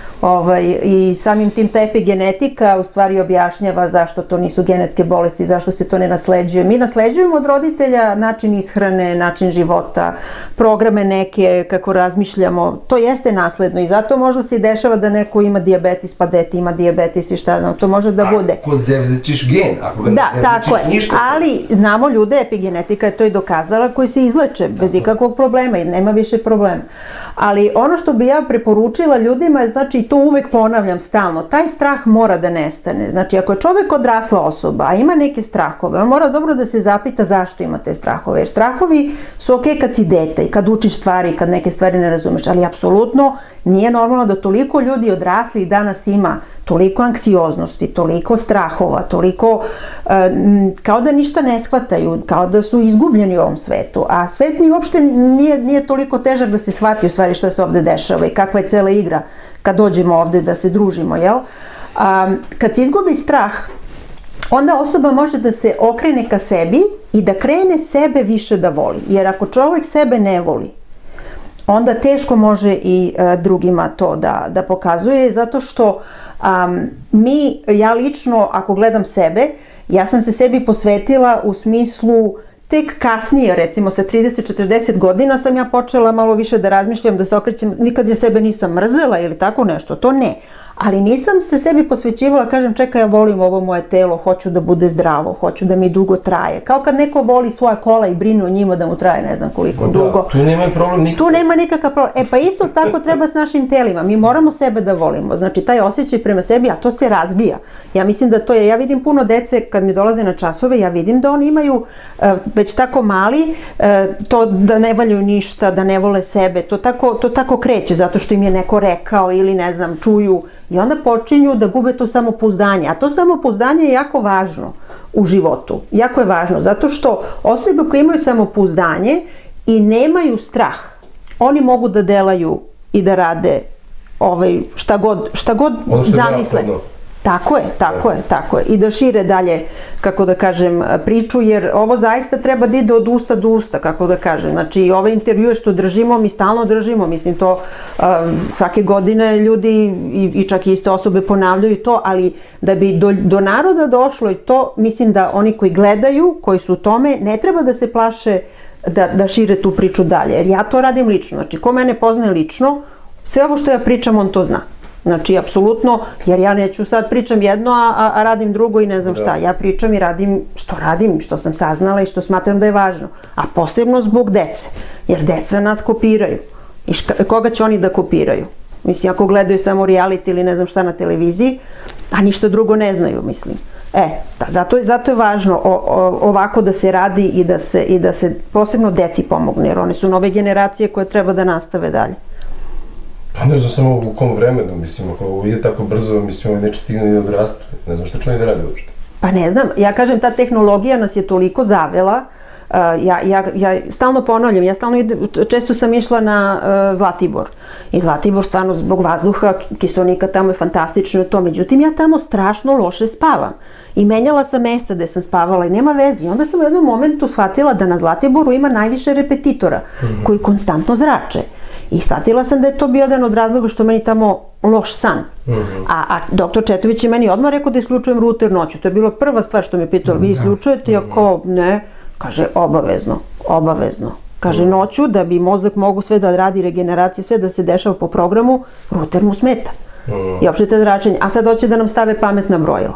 I samim tim ta epigenetika u stvari objašnjava zašto to nisu genetske bolesti, zašto se to ne nasleđuje. Mi nasleđujemo od roditelja način ishrane, način života, programe neke, kako razmišljamo. To jeste nasledno i zato možda se i dešava da neko ima dijabetes, pa dete ima dijabetes i šta znam, to može da bude. Ako zevzećiš gen, ako ga ne zevzećiš ništa. Ali znamo ljude, epigenetika je to i dokazala, koji se izleče bez ikakvog problema i nema više problema. Ali ono što bi ja preporučila ljudima je, znači, i to uvek ponavljam stalno, taj strah mora da nestane. Znači, ako je čovek odrasla osoba, a ima neke strahove, on mora dobro da se zapita zašto ima te strahove. Jer strahovi su okej kad si dete i kad učiš stvari, kad neke stvari ne razumeš, ali apsolutno nije normalno da toliko ljudi odrasli i danas ima toliko anksioznosti, toliko strahova, toliko kao da ništa ne shvataju, kao da su izgubljeni u ovom svetu. A svet uopšte nije toliko težak da se shvati u stvari šta se ovde dešava i kakva je cela igra kad dođemo ovde da se družimo, jel? Kad se izgubi strah, onda osoba može da se okrene ka sebi i da krene sebe više da voli. Jer ako čovjek sebe ne voli, onda teško može i drugima to da pokazuje, zato što ja lično, ako gledam sebe, ja sam se sebi posvetila u smislu tek kasnije, recimo sa 30-40 godina sam ja počela malo više da razmišljam, da se okrećem, nikad ja sebe nisam mrzela ili tako nešto, to ne. ali nisam se sebi posvećivala, kažem čekaj, ja volim ovo moje telo, hoću da bude zdravo, hoću da mi dugo traje. Kao kad neko voli svoja kola i brine o njima da mu traje ne znam koliko dugo. Tu nema problem nikakav. Tu nema nikakav problem. Pa isto tako treba s našim telima. Mi moramo sebe da volimo. Znači taj osjećaj prema sebi, a to se razbija. Ja mislim da to je, ja vidim puno dece kad mi dolaze na časove, ja vidim da oni imaju već tako mali, to da ne valjaju ništa, da ne vole sebe, to tako kreće zato što im je neko rekao ili ne znam, čuju i onda počinju da gube to samopouzdanje. A to samopouzdanje je jako važno u životu. Jako je važno zato što osobe koje imaju samopouzdanje i nemaju strah, oni mogu da delaju i da rade šta god zamisle. Tako je. I da šire dalje, kako da kažem, priču, jer ovo zaista treba da ide od usta do usta, kako da kažem. Znači, ove intervjue što držimo, mi stalno držimo, mislim to svake godine ljudi i čak i iste osobe ponavljaju to, ali da bi do naroda došlo i to, mislim da oni koji gledaju, koji su u tome, ne treba da se plaše da šire tu priču dalje, jer ja to radim lično. Znači, ko mene poznaje lično, sve ovo što ja pričam, on to zna. Znači, apsolutno, jer ja neću sad pričam jedno, a radim drugo i ne znam šta. Ja pričam i radim, što sam saznala i što smatram da je važno. A posebno zbog dece, jer deca nas kopiraju. I koga će oni da kopiraju? Mislim, ako gledaju samo reality ili ne znam šta na televiziji, a ništa drugo ne znaju, mislim. Zato je važno ovako da se radi i da se posebno deci pomogne, jer one su nove generacije koje treba da nastave dalje. Pa ne znam samo u kom vremenu, mislim, ako ovo ide tako brzo, mislim, ovo neće stigne ni odrastu. Ne znam šta će oni da radi uopšte. Pa ne znam, ja kažem, ta tehnologija nas je toliko zavela, ja stalno ponavljam, često sam išla na Zlatibor. I Zlatibor stvarno zbog vazduha, kiseonika tamo je fantastično to, međutim ja tamo strašno loše spavam. I menjala sam mesta gde sam spavala i nema veze. I onda sam u jednom momentu shvatila da na Zlatiboru ima najviše repetitora koji konstantno zrače. I shvatila sam da je to bio jedan od razloga što meni tamo loš san. A doktor Četović je meni odmah rekao da isključujem ruter noću. To je bila prva stvar što me pitala, vi isključujete? Ako ne, kaže obavezno. Kaže noću da bi mozak mogu sve da radi regeneracije, sve da se dešava po programu, ruter mu smeta. I opšte te zračenje. A sad hoće da nam stave pametna brojila.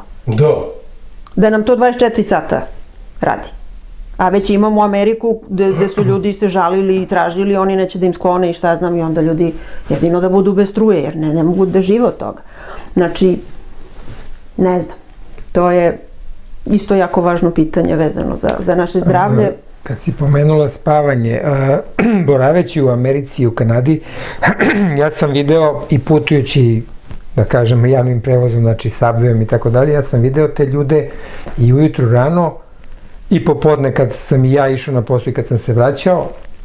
Da nam to 24 sata radi. A već imamo Ameriku gde su ljudi se žalili i tražili, oni neće da im sklone i šta znam, i onda ljudi jedino da budu bez struje, jer ne mogu da žive od toga. Znači, ne znam, to je isto jako važno pitanje vezano za naše zdravlje. Kad si pomenula spavanje, boraveći u Americi i u Kanadi, ja sam video i putujući, da kažem, javnim prevozom, znači Subwayom i tako dalje, ja sam video te ljude i ujutru rano i popodne kad sam i ja išao na posao i kad sam se vraćao.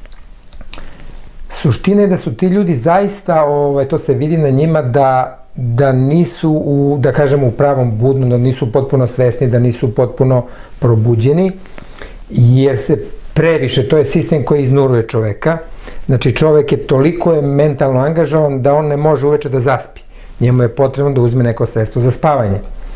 Suština je da su ti ljudi zaista, to se vidi na njima, da nisu, da kažemo, u pravom budnu, da nisu potpuno svesni, da nisu potpuno probuđeni, jer se previše, to je sistem koji iznuruje čoveka. Znači čovek je toliko mentalno angažovan da on ne može uveče da zaspi. Njemu je potrebno da uzme neko sredstvo za spavanje.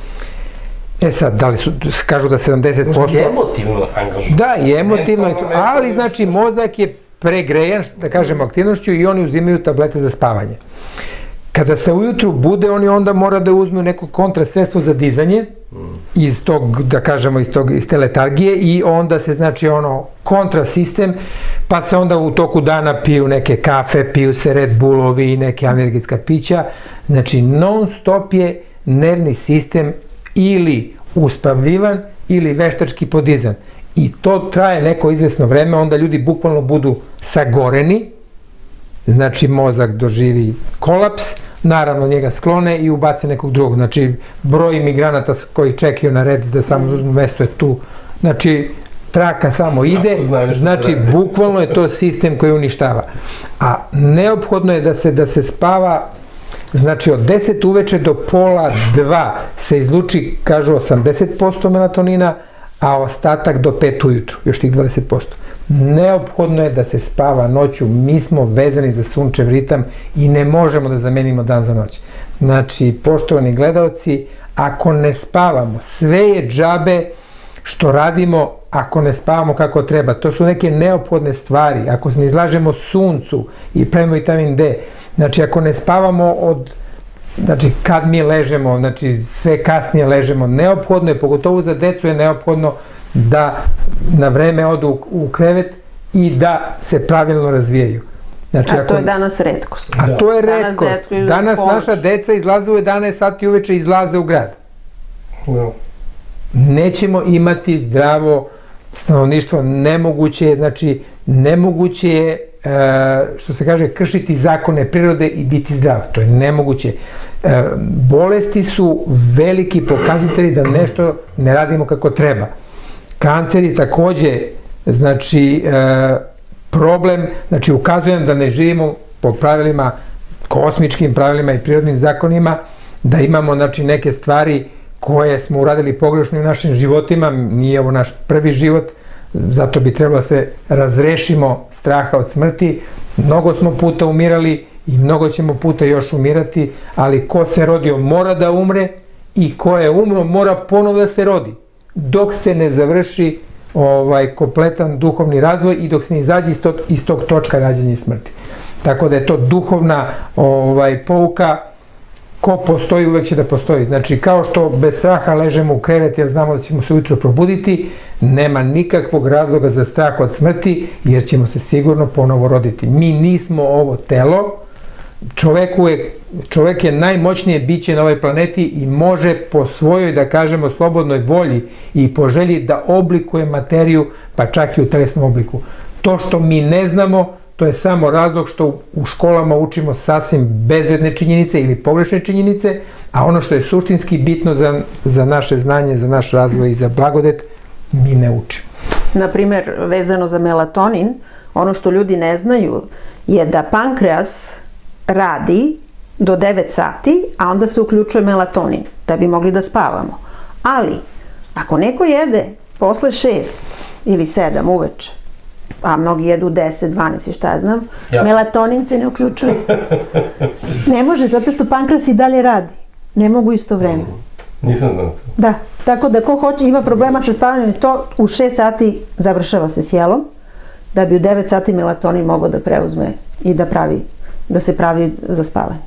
Sad, da li su, kažu da 70%... Možda je emotivno angažovan. Da, i emotivno, ali znači mozak je pregrejan, da kažemo, aktivnošću i oni uzimaju tablete za spavanje. Kada se ujutru bude, oni onda mora da uzmu neko kontrasredstvo za dizanje iz tog, da kažemo, iz te letargije i onda se, znači, kontrasistem, pa se onda u toku dana piju neke kafe, piju se Red Bullovi i neke energetska pića. Znači, non stop je nervni sistem ili uspavljivan ili veštački podizan. I to traje neko izvesno vreme, onda ljudi bukvalno budu sagoreni, znači mozak doživi kolaps, naravno njega sklone i ubace nekog drugog. Znači broj imigranata koji čekaju na red da samo uzmu mesto je tu. Znači traka samo ide, znači bukvalno je to sistem koji uništava. A neophodno je da se spava, znači od 10 uveče do pola 2 se izluči, kažu, 80% melatonina, a ostatak do 5 ujutru, još tih 20%. Neophodno je da se spava noću, mi smo vezani za sunčev ritam i ne možemo da zamenimo dan za noć. Znači, poštovani gledaoci, ako ne spavamo, sve je džabe što radimo ako ne spavamo kako treba. To su neke neophodne stvari. Ako se ne izlažemo suncu i pravimo vitamin D, znači ako ne spavamo od znači kad mi ležemo, znači sve kasnije ležemo, neophodno je, pogotovo za decu je neophodno da na vreme odu u krevet i da se pravilno razvijaju. Znači, to je danas retkost. A to je retkost. Danas naša deca izlaze u 11 sati uveče i izlaze u grad. Nećemo imati zdravo stanovništvo, nemoguće je, znači nemoguće je, što se kaže, kršiti zakone prirode i biti zdrav. To je nemoguće. Bolesti su veliki pokazatelji da nešto ne radimo kako treba. Kancer je takođe, znači, problem, znači ukazujem da ne živimo po pravilima, kosmičkim pravilima i prirodnim zakonima, da imamo, znači, neke stvari koje smo uradili pogrešno u našim životima, nije ovo naš prvi život, zato bi trebalo da se razrešimo straha od smrti. Mnogo smo puta umirali i mnogo ćemo puta još umirati, ali ko se rodio mora da umre i ko je umro mora ponovo da se rodi, dok se ne završi kompletan duhovni razvoj i dok se ne izađe iz tog točka rađanja i smrti. Tako da je to duhovna pouka. Ko postoji, uvek će da postoji. Znači, kao što bez straha ležemo u krevet jer znamo da ćemo se ujutro probuditi, nema nikakvog razloga za strah od smrti jer ćemo se sigurno ponovo roditi. Mi nismo ovo telo, čovek je najmoćnije biće na ovoj planeti i može po svojoj, da kažemo, slobodnoj volji i po želji da oblikuje materiju, pa čak i u telesnom obliku. To što mi ne znamo, to je samo razlog što u školama učimo sasvim bezvredne činjenice ili pogrešne činjenice, a ono što je suštinski bitno za naše znanje, za naš razvoj i za blagodet, mi ne učimo. Naprimer, vezano za melatonin, ono što ljudi ne znaju je da pankreas radi do 9 sati, a onda se uključuje melatonin, da bi mogli da spavamo. Ali, ako neko jede posle 6 ili 7 uveče, a mnogi jedu 10, 12 i šta ja znam, melatonin se ne uključuje. Ne može, zato što pankreas i dalje radi. Ne mogu isto vreme. Nisam znao to. Da, tako da ko hoće ima problema sa spavanjem, to u 6 sati završava se s jelom, da bi u 9 sati melatonin mogao da preuzme i da se pravi za spavanje.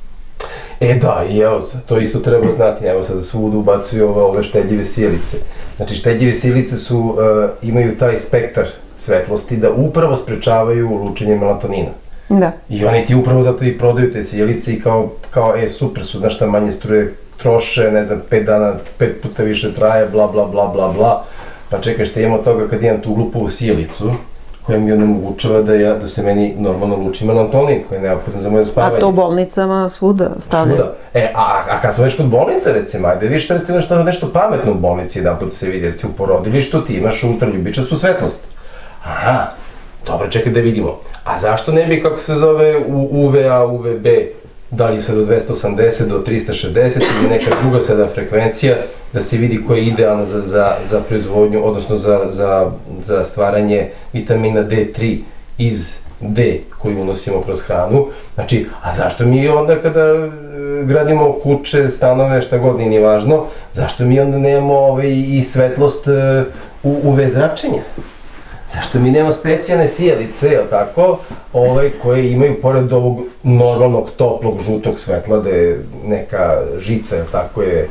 Da, i evo, to isto treba znati, evo sada svuda ubacuju ove štedljive sjelice. Znači, štedljive sjelice imaju taj spektar svetlosti da upravo sprečavaju lučenje melatonina. Da. I oni ti upravo zato i prodaju te sjelice i kao, super su, znaš šta, manje struje troše, ne znam, 5 dana, 5 puta više traje, bla, bla, bla, bla, bla. Pa čekaj, šta imam od toga kad imam tu glupovu sjelicu, koja mi onemogućava da se meni normalno luči melatonin, koji je neophodan za moje spavanje. A to u bolnicama svuda stavljaju. Svuda. A kad sam već kod bolnice, recimo, ajde viš recimo nešto pametno u bolnici, jedan put se vidi, recimo u porodilištu ti imaš ultraljubičastu svetlost. Aha, dobro, čekaj da vidimo. A zašto ne bi, kako se zove, UVA, UVB, da li je sad od 280 do 360 ili neka druga sada frekvencija, da se vidi koja je idealna za proizvodnju, odnosno za stvaranje vitamina D3 iz D koju unosimo kroz hranu. Znači, a zašto mi onda kada gradimo kuće, stanove, šta god nije važno, zašto mi onda nemamo i svetlost UV zračenja? Zašto mi nemamo specijalne sjelice, jel tako, koje imaju pored ovog normalnog, toplog, žutog svetla, da je neka žica, jel tako, je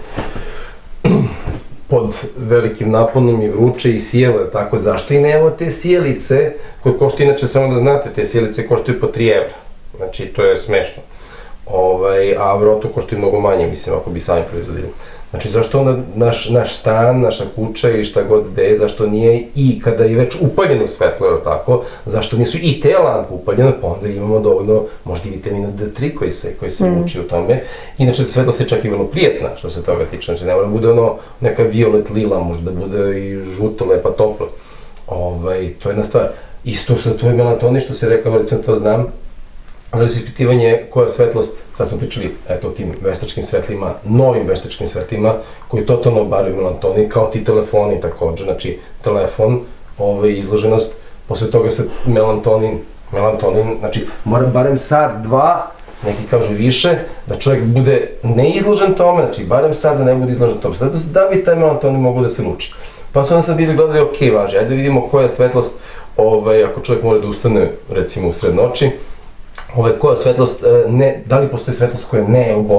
pod velikim naponom i vruće i sjelo, jel tako, zašto i nemamo te sjelice, koje koštaju, inače, samo da znate, te sjelice koštaju po 3 evra, znači, to je smešno, a verovatno koštaju mnogo manje, mislim, ako bi sami proizvodili. Znači, zašto onda naš stan, naša kuća i šta god gde je, zašto nije i kada je već upaljeno svetlo, je tako, zašto nisu i te lampe upaljene, pa onda imamo dovoljno, možda i vitamina D3 koji se uči u tome. Inače, svetlost je čak i vrlo prijetna što se toga tiče, znači ne mora da bude neka violet lila, možda da bude i žuto, lepa, toplo. To je jedna stvar. Isto sa tvoj melatonin, što si rekao, recimo to znam, ali su ispitivanje koja svetlost, sad smo pričali o tim veštačkim svetlima, novim veštačkim svetlima, koji totalno obaraju melatonin, kao ti telefoni takođe, znači telefon, izloženost, posle toga se melatonin, znači mora barem sat, dva, neki kažu više, da čovjek bude ne izložen tome, znači barem sat da ne bude izložen tome, da bi taj melatonin mogao da se luči. Pa su onda sad bili gledali, ok, ajde da vidimo koja je svetlost, ako čovjek mora da ustane, recimo u sred noći, koja svetlost, da li postoji svetlost koja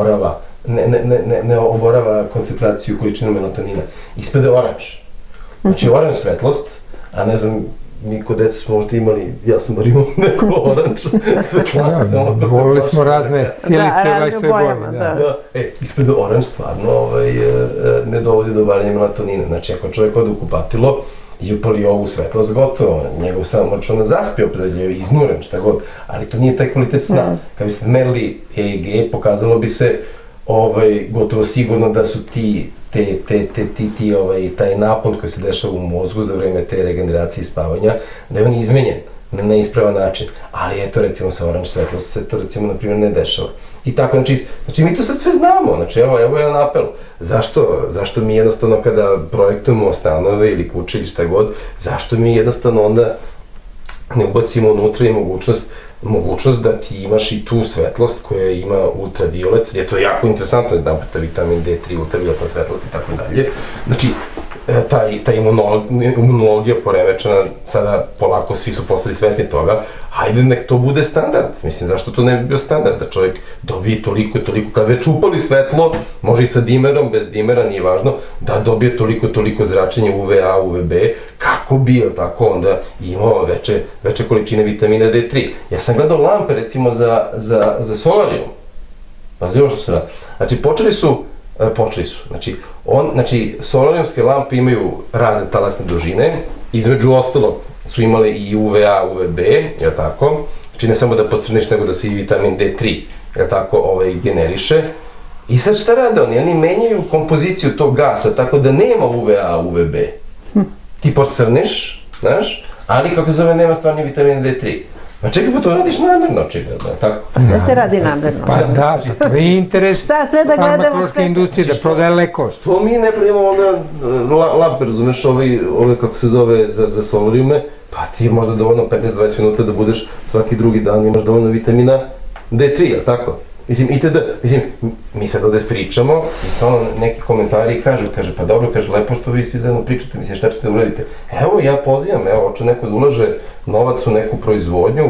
ne oborava koncentraciju količinu melatonina. Ispade oranž. Znači oranž svetlost, a ne znam, mi kod deca smo možda imali, ja sam bar imao neko oranž svetlac. Volili smo razne silice, što je bolje. Ispade oranž stvarno ne dovodi do obaranja melatonina. Znači ako čovjek ode u kupatilo i upali ovu svetlost, gotovo, njegov sam močno zaspi, opet je iznuren, šta god, ali to nije taj kvalitet sna. Kad biste merili EEG, pokazalo bi se gotovo sigurno da su taj napon koji se dešava u mozgu za vreme te regeneracije i spavanja, da je on izmenjen na neispravan način, ali eto recimo sa oranž svetlost se to recimo na primjer ne dešava. I tako, znači mi to sad sve znamo, znači evo jedan apel, zašto mi jednostavno kada projektujemo stanove ili kuće ili šta god, zašto mi jednostavno onda ne ubacimo unutra i mogućnost da ti imaš i tu svetlost koja ima ultraviolet, je to jako interesantno, jedan puta vitamin D3, ultravioletna svetlost i tako dalje. Znači, ta imunologija poremećena, sada polako svi su postali svesni toga, hajde nek to bude standard. Mislim, zašto to ne bi bio standard, da čovjek dobije toliko i toliko, kad već upali svetlo, može i sa dimerom, bez dimera, nije važno, da dobije toliko zračenja UVA, UVB, kako bi, tako, onda imao veće količine vitamina D3. Ja sam gledao lampe, recimo, za solarijum. Pazi ovo što su radili. Znači, počeli su, znači, solarijumske lampe imaju razne talasne dužine, između ostalog su imali i UVA, UVB, jel tako? Znači, ne samo da pocrniš, nego da se i vitamin D3, jel tako, generiše. I sad šta rade oni? Oni menjaju kompoziciju tog gasa, tako da nema UVA, UVB. Ti pocrniš, znaš, ali kako se zove, nema stvarni vitamin D3. Pa čekaj, pa to radiš namerno, očigledno, tako? Pa sve se radi namerno. Pa da, to je interes farmakološke industrije da prodaje lekove. Što mi ne pravimo onda lampe, razumeš, ove kako se zove za solarijume, pa ti je možda dovoljno 15-20 minuta da budeš svaki drugi dan, imaš dovoljno vitamina D3, jel tako? Mislim, mi sad ovdje pričamo i stvarno neki komentari kaže, pa dobro, lepo što vi svi zajedno pričate, mislim, šta ćete uradite? Evo, ja pozivam, hoće neko da ulaže novac u neku proizvodnju,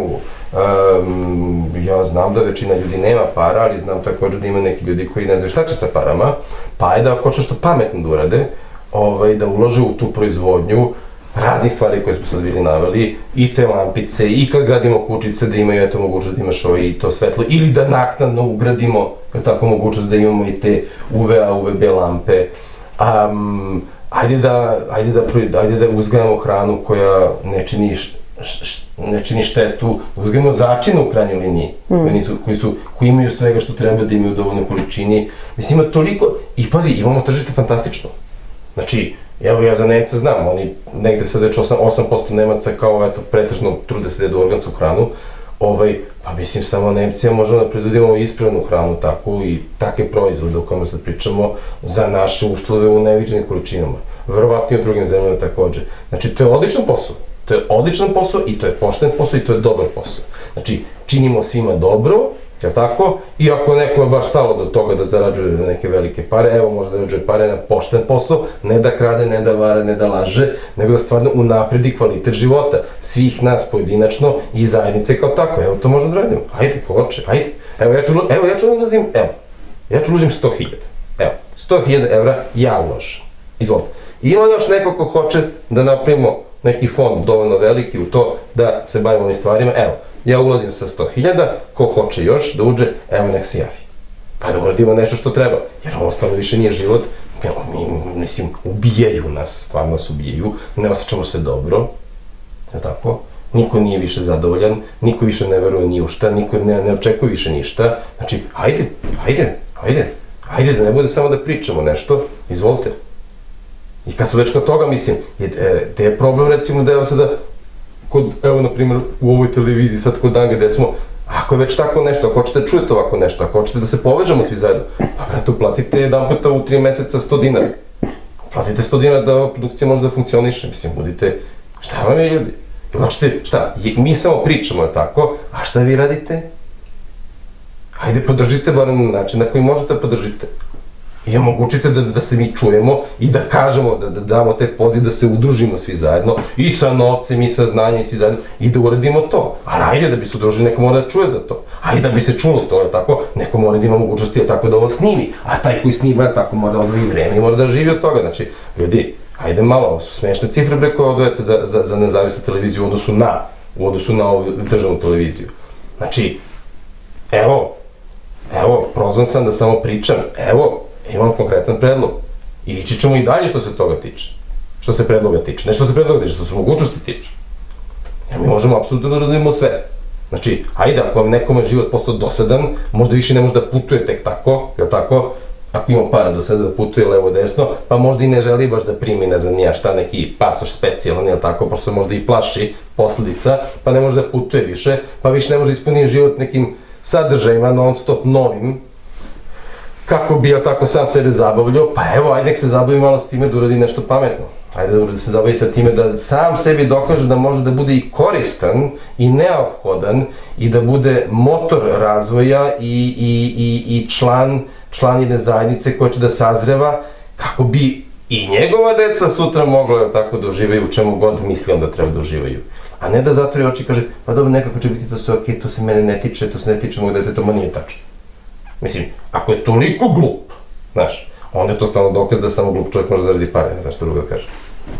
ja znam da većina ljudi nema para, ali znam također da ima neki ljudi koji ne znaju šta će sa parama, pa ajde ako hoće što pametno da urade, da ulože u tu proizvodnju raznih stvari koje smo sad bili naveli, i te lampice, i kad gradimo kućice da imaju, eto, mogućnost da imaš i to svetlo, ili da naknadno ugradimo, tako, mogućnost da imamo i te UVA, UVB lampe. Ajde da uzgajamo hranu koja ne čini štetu, uzgajamo začine u krajnjoj liniji, koji imaju svega što treba da imaju u dovoljnoj količini. Mislim, ima toliko, i pazi, imamo tržište fantastično. Znači, evo ja za Nemce znam, oni negde sad već 8% Nemaca kao, eto, pretežno trude se da jedu organsku hranu, pa mislim samo Nemcija možemo da proizvodimo ispravnu hranu takvu i takve proizvode o kojima sad pričamo za naše uslove u neviđenim količinama. Verovatno i u drugim zemljama takođe. Znači, to je odličan posao i to je pošten posao i to je dobar posao. Znači, činimo svima dobro, jel' tako? I ako neko je baš stalo do toga da zarađuje neke velike pare, evo može zarađuje pare na pošten posao, ne da krade, ne da vara, ne da laže, nego da stvarno unapredi kvalitet života svih nas pojedinačno i zajednice kao tako. Evo to možemo da radimo. Hajde, koče, hajde. Evo ja ću ulazim 100.000. Evo, 100.000 evra ja ulažem. Izvolite. Ima još neko ko hoće da napravimo neki fond dovoljno veliki u to da se bavimo ovim stvarima, evo. Ja ulazim sa 100.000, ko hoće još da uđe, evo nek se javi. Pa da uradimo nešto što treba, jer ovo stvarno više nije život, mislim, ubijaju nas, stvarno nas ubijaju, ne osjećamo se dobro, je tako? Niko nije više zadovoljan, niko više ne veruje ni u šta, niko ne očekuje više ništa, znači, ajde, da ne bude samo da pričamo nešto, izvolite. I kad su već kod toga, mislim, te je problem recimo da evo sada, evo, na primjer, u ovoj televiziji, sad kod Danga, gde smo, ako je već tako nešto, ako hoćete da čujete ovako nešto, ako hoćete da se povežemo svi zajedno, pa brate, uplatite jedan puta u 3 meseca 100 dinara. Uplatite 100 dinara da ova produkcija može da funkcioniše, mislim, budite, šta vam je ljudi? Hoćete, šta, mi samo pričamo, tako, a šta vi radite? Hajde, podržite barem na način na koji možete da podržite. I omogućite da se mi čujemo i da kažemo, da damo te poziv, da se udružimo svi zajedno, i sa novcem, i sa znanjem, i svi zajedno, i da uradimo to. Ali ajde, da bi se udružili, neko mora da čuje za to. A i da bi se čulo to, je tako, neko mora da ima mogućnosti, je tako, da ovo snimi. A taj koji snima, je tako, mora da odvoji vreme i mora da živi od toga. Znači, ljudi, ajde malo, ovo su smešne cifre bre koje odvojete za nezavisnu televiziju u odnosu na ovu državnu televiziju. Znači, evo, prozvan sam da samo pričam, evo, imam konkretan predlog. I ići ćemo i dalje što se toga tiče. Što se predloga tiče. Ne što se predloga tiče, što se mogućnosti tiče. Jer mi možemo apsolutno da radimo sve. Znači, ajde, ako vam nekome život postao dosadan, možda više ne može da putuje tek tako, jel tako? Ako ima para do sada da putuje levo-desno, pa možda i ne želi baš da primi, ne znam nija šta, neki pasoš specijalan, jel tako, pošto se možda i plaši posledica, pa ne može da putuje više, pa više ne može da ispuni život nekim sadržajima non-stop novim, kako bi jel tako sam sebe zabavljao, pa evo, ajde nek se zabavi malo s time da uradi nešto pametno. Ajde da se zabavi sa time da sam sebi dokaže da može da bude i koristan i neophodan i da bude motor razvoja i član jedne zajednice koja će da sazreva kako bi i njegova deca sutra mogla tako da uživaju u čemu god misli on da treba da uživaju. A ne da zatvori oči i kaže, pa dobro, nekako će biti to sve okej, to se mene ne tiče, to se ne tiče mog deteta, ma nije tačno. Mislim, ako je toliko glup, znaš, onda je to stalno dokaz da samo glup čovjek može zaradi pare, ne znam što drugo da kaže.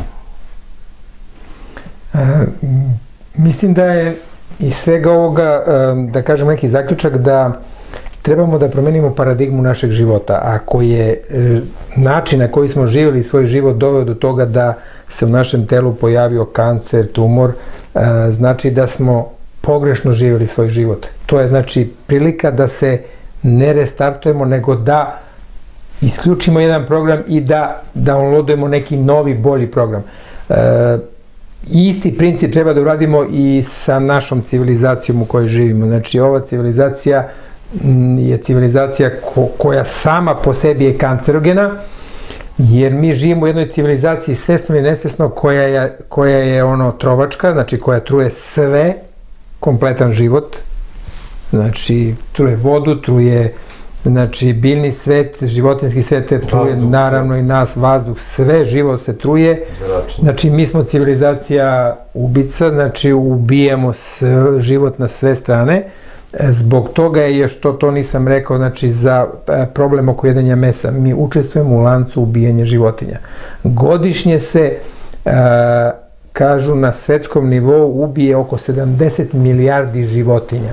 Mislim da je iz svega ovoga, da kažem neki zaključak, da trebamo da promenimo paradigmu našeg života. Ako je način na koji smo živjeli svoj život doveo do toga da se u našem telu pojavio kancer, tumor, znači da smo pogrešno živjeli svoj život. To je znači prilika da se ne restartujemo, nego da isključimo jedan program i da downloadujemo neki novi, bolji program. Isti princip treba da uradimo i sa našom civilizacijom u kojoj živimo. Znači, ova civilizacija je civilizacija koja sama po sebi je kancerogena, jer mi živimo u jednoj civilizaciji svesno i nesvesno koja je trovačka, znači koja truje sve, kompletan život, znači truje vodu, truje biljni svet, životinski svet, truje naravno i nas, vazduh, sve živo se truje. Znači mi smo civilizacija ubica, znači ubijamo život na sve strane. Zbog toga je, što to nisam rekao, znači za problem oko jedanja mesa, mi učestvujemo u lancu ubijanja životinja. Godišnje se, kažu, na svetskom nivou ubije oko 70 milijardi životinja.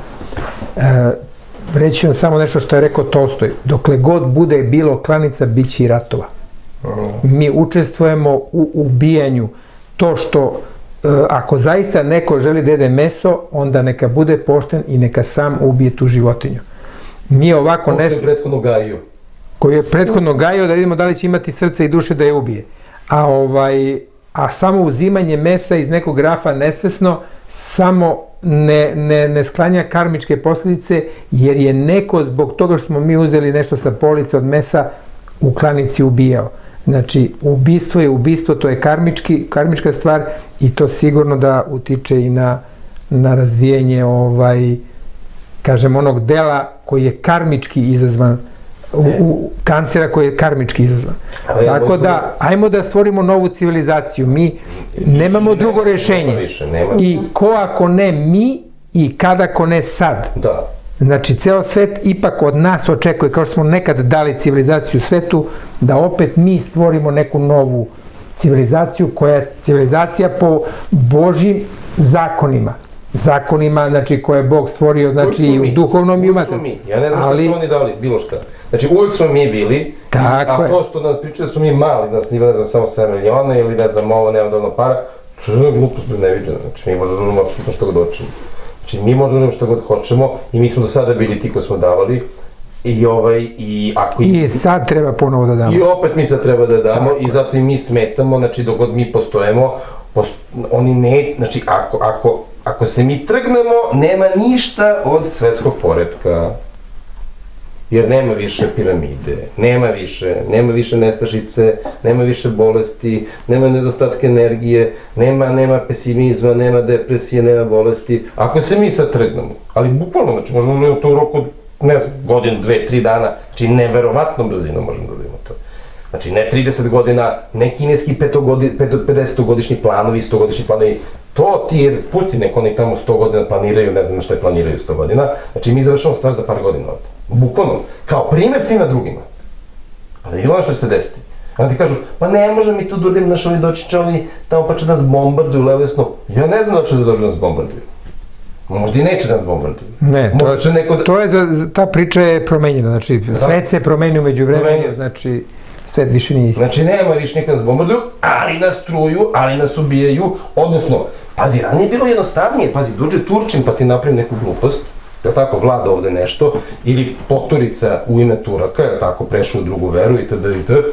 Reći ću vam samo nešto što je rekao Tolstoj, dokle god bude bilo klanica, bit će i ratova. Mi učestvujemo u ubijanju. To što, ako zaista neko želi da jede meso, onda neka bude pošten i neka sam ubije tu životinju. Mi ovako ne... Ko je prethodno gajio? Koji je prethodno gajio, da vidimo da li će imati srce i duše da je ubije. A samo uzimanje mesa iz nekog grafa nesvesno samo ne sklanja karmičke posljedice, jer je neko zbog toga što smo mi uzeli nešto sa police od mesa u klanici ubijao. Znači, ubistvo je ubistvo, to je karmička stvar i to sigurno da utiče i na razvijanje kažem, onog dela koji je karmički izazvan, kancera koji je karmički izazvan. Tako da, ajmo da stvorimo novu civilizaciju. Mi nemamo drugo rešenje. I ko ako ne mi i kada ako ne sad. Znači, ceo svet ipak od nas očekuje, kao što smo nekad dali civilizaciju svetu, da opet mi stvorimo neku novu civilizaciju koja je civilizacija po Božjim zakonima. Zakonima, koje je Bog stvorio, znači i u duhovnom i u materijalnom. Ja ne znam što su oni dali, bilo šta. Znači, uvijek smo mi bili, a to što nas pričaju da su mi mali, da nas nije, ne znam, samo 7 miliona ili ne znam, ovo nema dovoljno para, to je glupost neviđena. Znači, mi možemo žurimo apsolutno što god hoćemo. Znači, mi možemo što god hoćemo i mi smo do sada bili ti koji smo davali i sad treba ponovo da damo. I opet mi sad treba da damo i zato i mi smetamo, znači, dok god mi postojemo, oni ne, znači, ako se mi trgnemo, nema ništa od svetskog poretka. Jer nema više piramide, nema više nestašice, nema više bolesti, nema nedostatke energije, nema pesimizma, nema depresije, nema bolesti. Ako se mi sad trgnemo, ali bukvalno, znači možemo da to u roku, ne znam, godinu, 2, 3 dana, znači neverovatnom brzinom možemo da vidimo to. Znači ne 30 godina, ne kineski 50-godišnji planovi, 100-godišnji planovi, To ti je, pusti neko oni tamo 100 godina planiraju, ne znam šta je planiraju 100 godina, znači mi završamo stvar za par godina ovdje. Bukvalno, kao primjer svima drugima. Pa da vidimo ono što će se desiti. Onda ti kažu, pa ne može mi tu dudim, znaš, ovi doći će ovi tamo pa će nas bombarduju, levo desno. Ja ne znam da će da dođu nas bombarduju. Možda i neće nas bombarduju. Ne, ta priča je promenjena, znači svet se promenio među vremenu, znači svet više nije isti. Znači nema više niko nas bombarduju, ali nas truju, ali nas ubijaju, odnosno, pazi, ranije je bilo jednostavnije, pazi, dođe Turčin pa ti napravi neku glupost, je tako, vlada ovde nešto, ili Poturica u ime Turaka, je tako, prešao u drugu veru itd.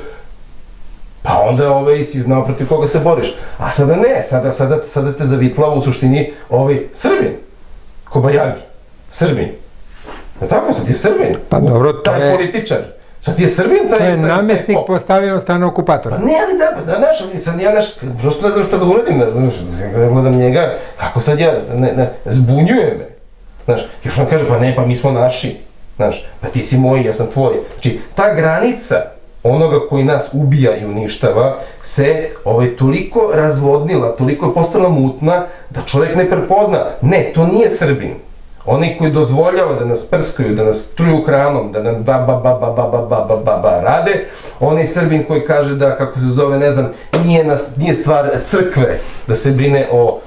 Pa onda si znao protiv koga se boriš. A sada ne, sada te zavitlava u suštini Srbin, Kobajagi, Srbin. Je tako, sad je Srbin, taj političar. Sad je Srbin taj... To je namestnik postavio strane okupatora. Pa ne, ali da, znaš, sad ja prosto ne znam šta da uradim, da gledam njega, kako sad ja, zbunjuje me. Znaš, još on kaže, pa ne, pa mi smo naši, znaš, pa ti si moj, ja sam tvoj. Znači, ta granica onoga koji nas ubija i uništava se toliko razvodnila, toliko je postala mutna da čovjek ne prepozna. Ne, to nije Srbin. Onaj koji dozvoljava da nas prskaju, da nas truju hranom, da nam rade, onaj Srbin koji kaže da, kako se zove, ne znam, nije stvar crkve da se brine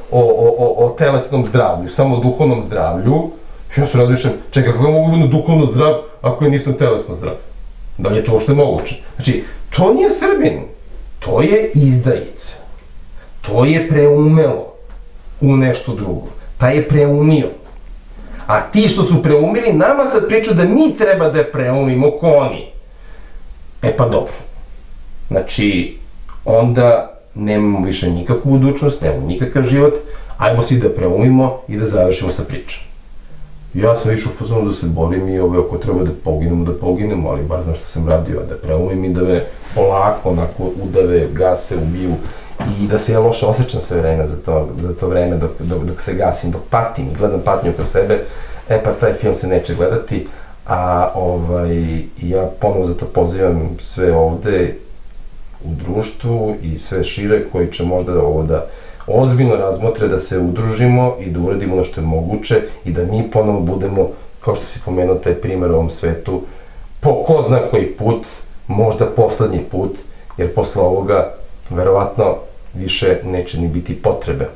o telesnom zdravlju, samo o duhovnom zdravlju. Ja se razmišljam, čekaj, kako mogu biti duhovno zdrav ako nisam telesno zdrav? Da li je to uopšte moguće? Znači, to nije Srbin, to je izdajica. To je preumelo u nešto drugo. Taj je preumio. A ti što su preumili, nama sad pričaju da mi treba da preumimo ko oni. E pa dobro. Znači, onda nemamo više nikakvu budućnost, nemamo nikakav život, ajmo svi da preumimo i da završimo sa pričom. Ja sam više u fazonu da se borim i ako treba da poginemo, ali bar znam što sam radio, da preumim i da me polako onako udave, gase, ubiju i da se ja loše osjećam sve vreme za to vreme dok se gasim, dok patim i gledam patnju oko sebe, e pa taj film se neće gledati, a ja ponovo zato pozivam sve ovde u društvu i sve šire koji će možda ovo da ozbiljno razmotre, da se udružimo i da uradimo ono što je moguće i da mi ponovo budemo, kao što si pomenuo taj primer u ovom svetu, po ko zna koji put, možda poslednji put, jer posle ovoga verovatno više neće ni biti potrebe.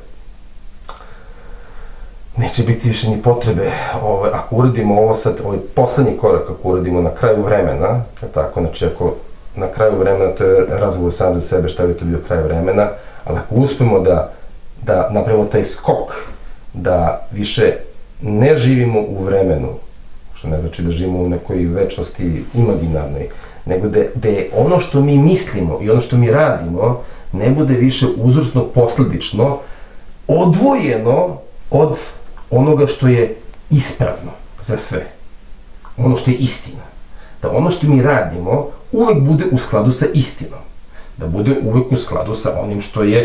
Neće biti više ni potrebe. Ako uradimo ovo sad, ovaj poslednji korak, ako uradimo na kraju vremena, tako, znači ako na kraju vremena, to je razgovor sam za sebe šta bi to bio kraj vremena, ali ako uspemo da napravimo taj skok, da više ne živimo u vremenu, što ne znači da živimo u nekoj večnosti imaginarnoj, nego da je ono što mi mislimo i ono što mi radimo ne bude više uzročno posledično odvojeno od onoga što je ispravno za sve, ono što je istina. Da ono što mi radimo uvek bude u skladu sa istinom, da bude uvek u skladu sa onim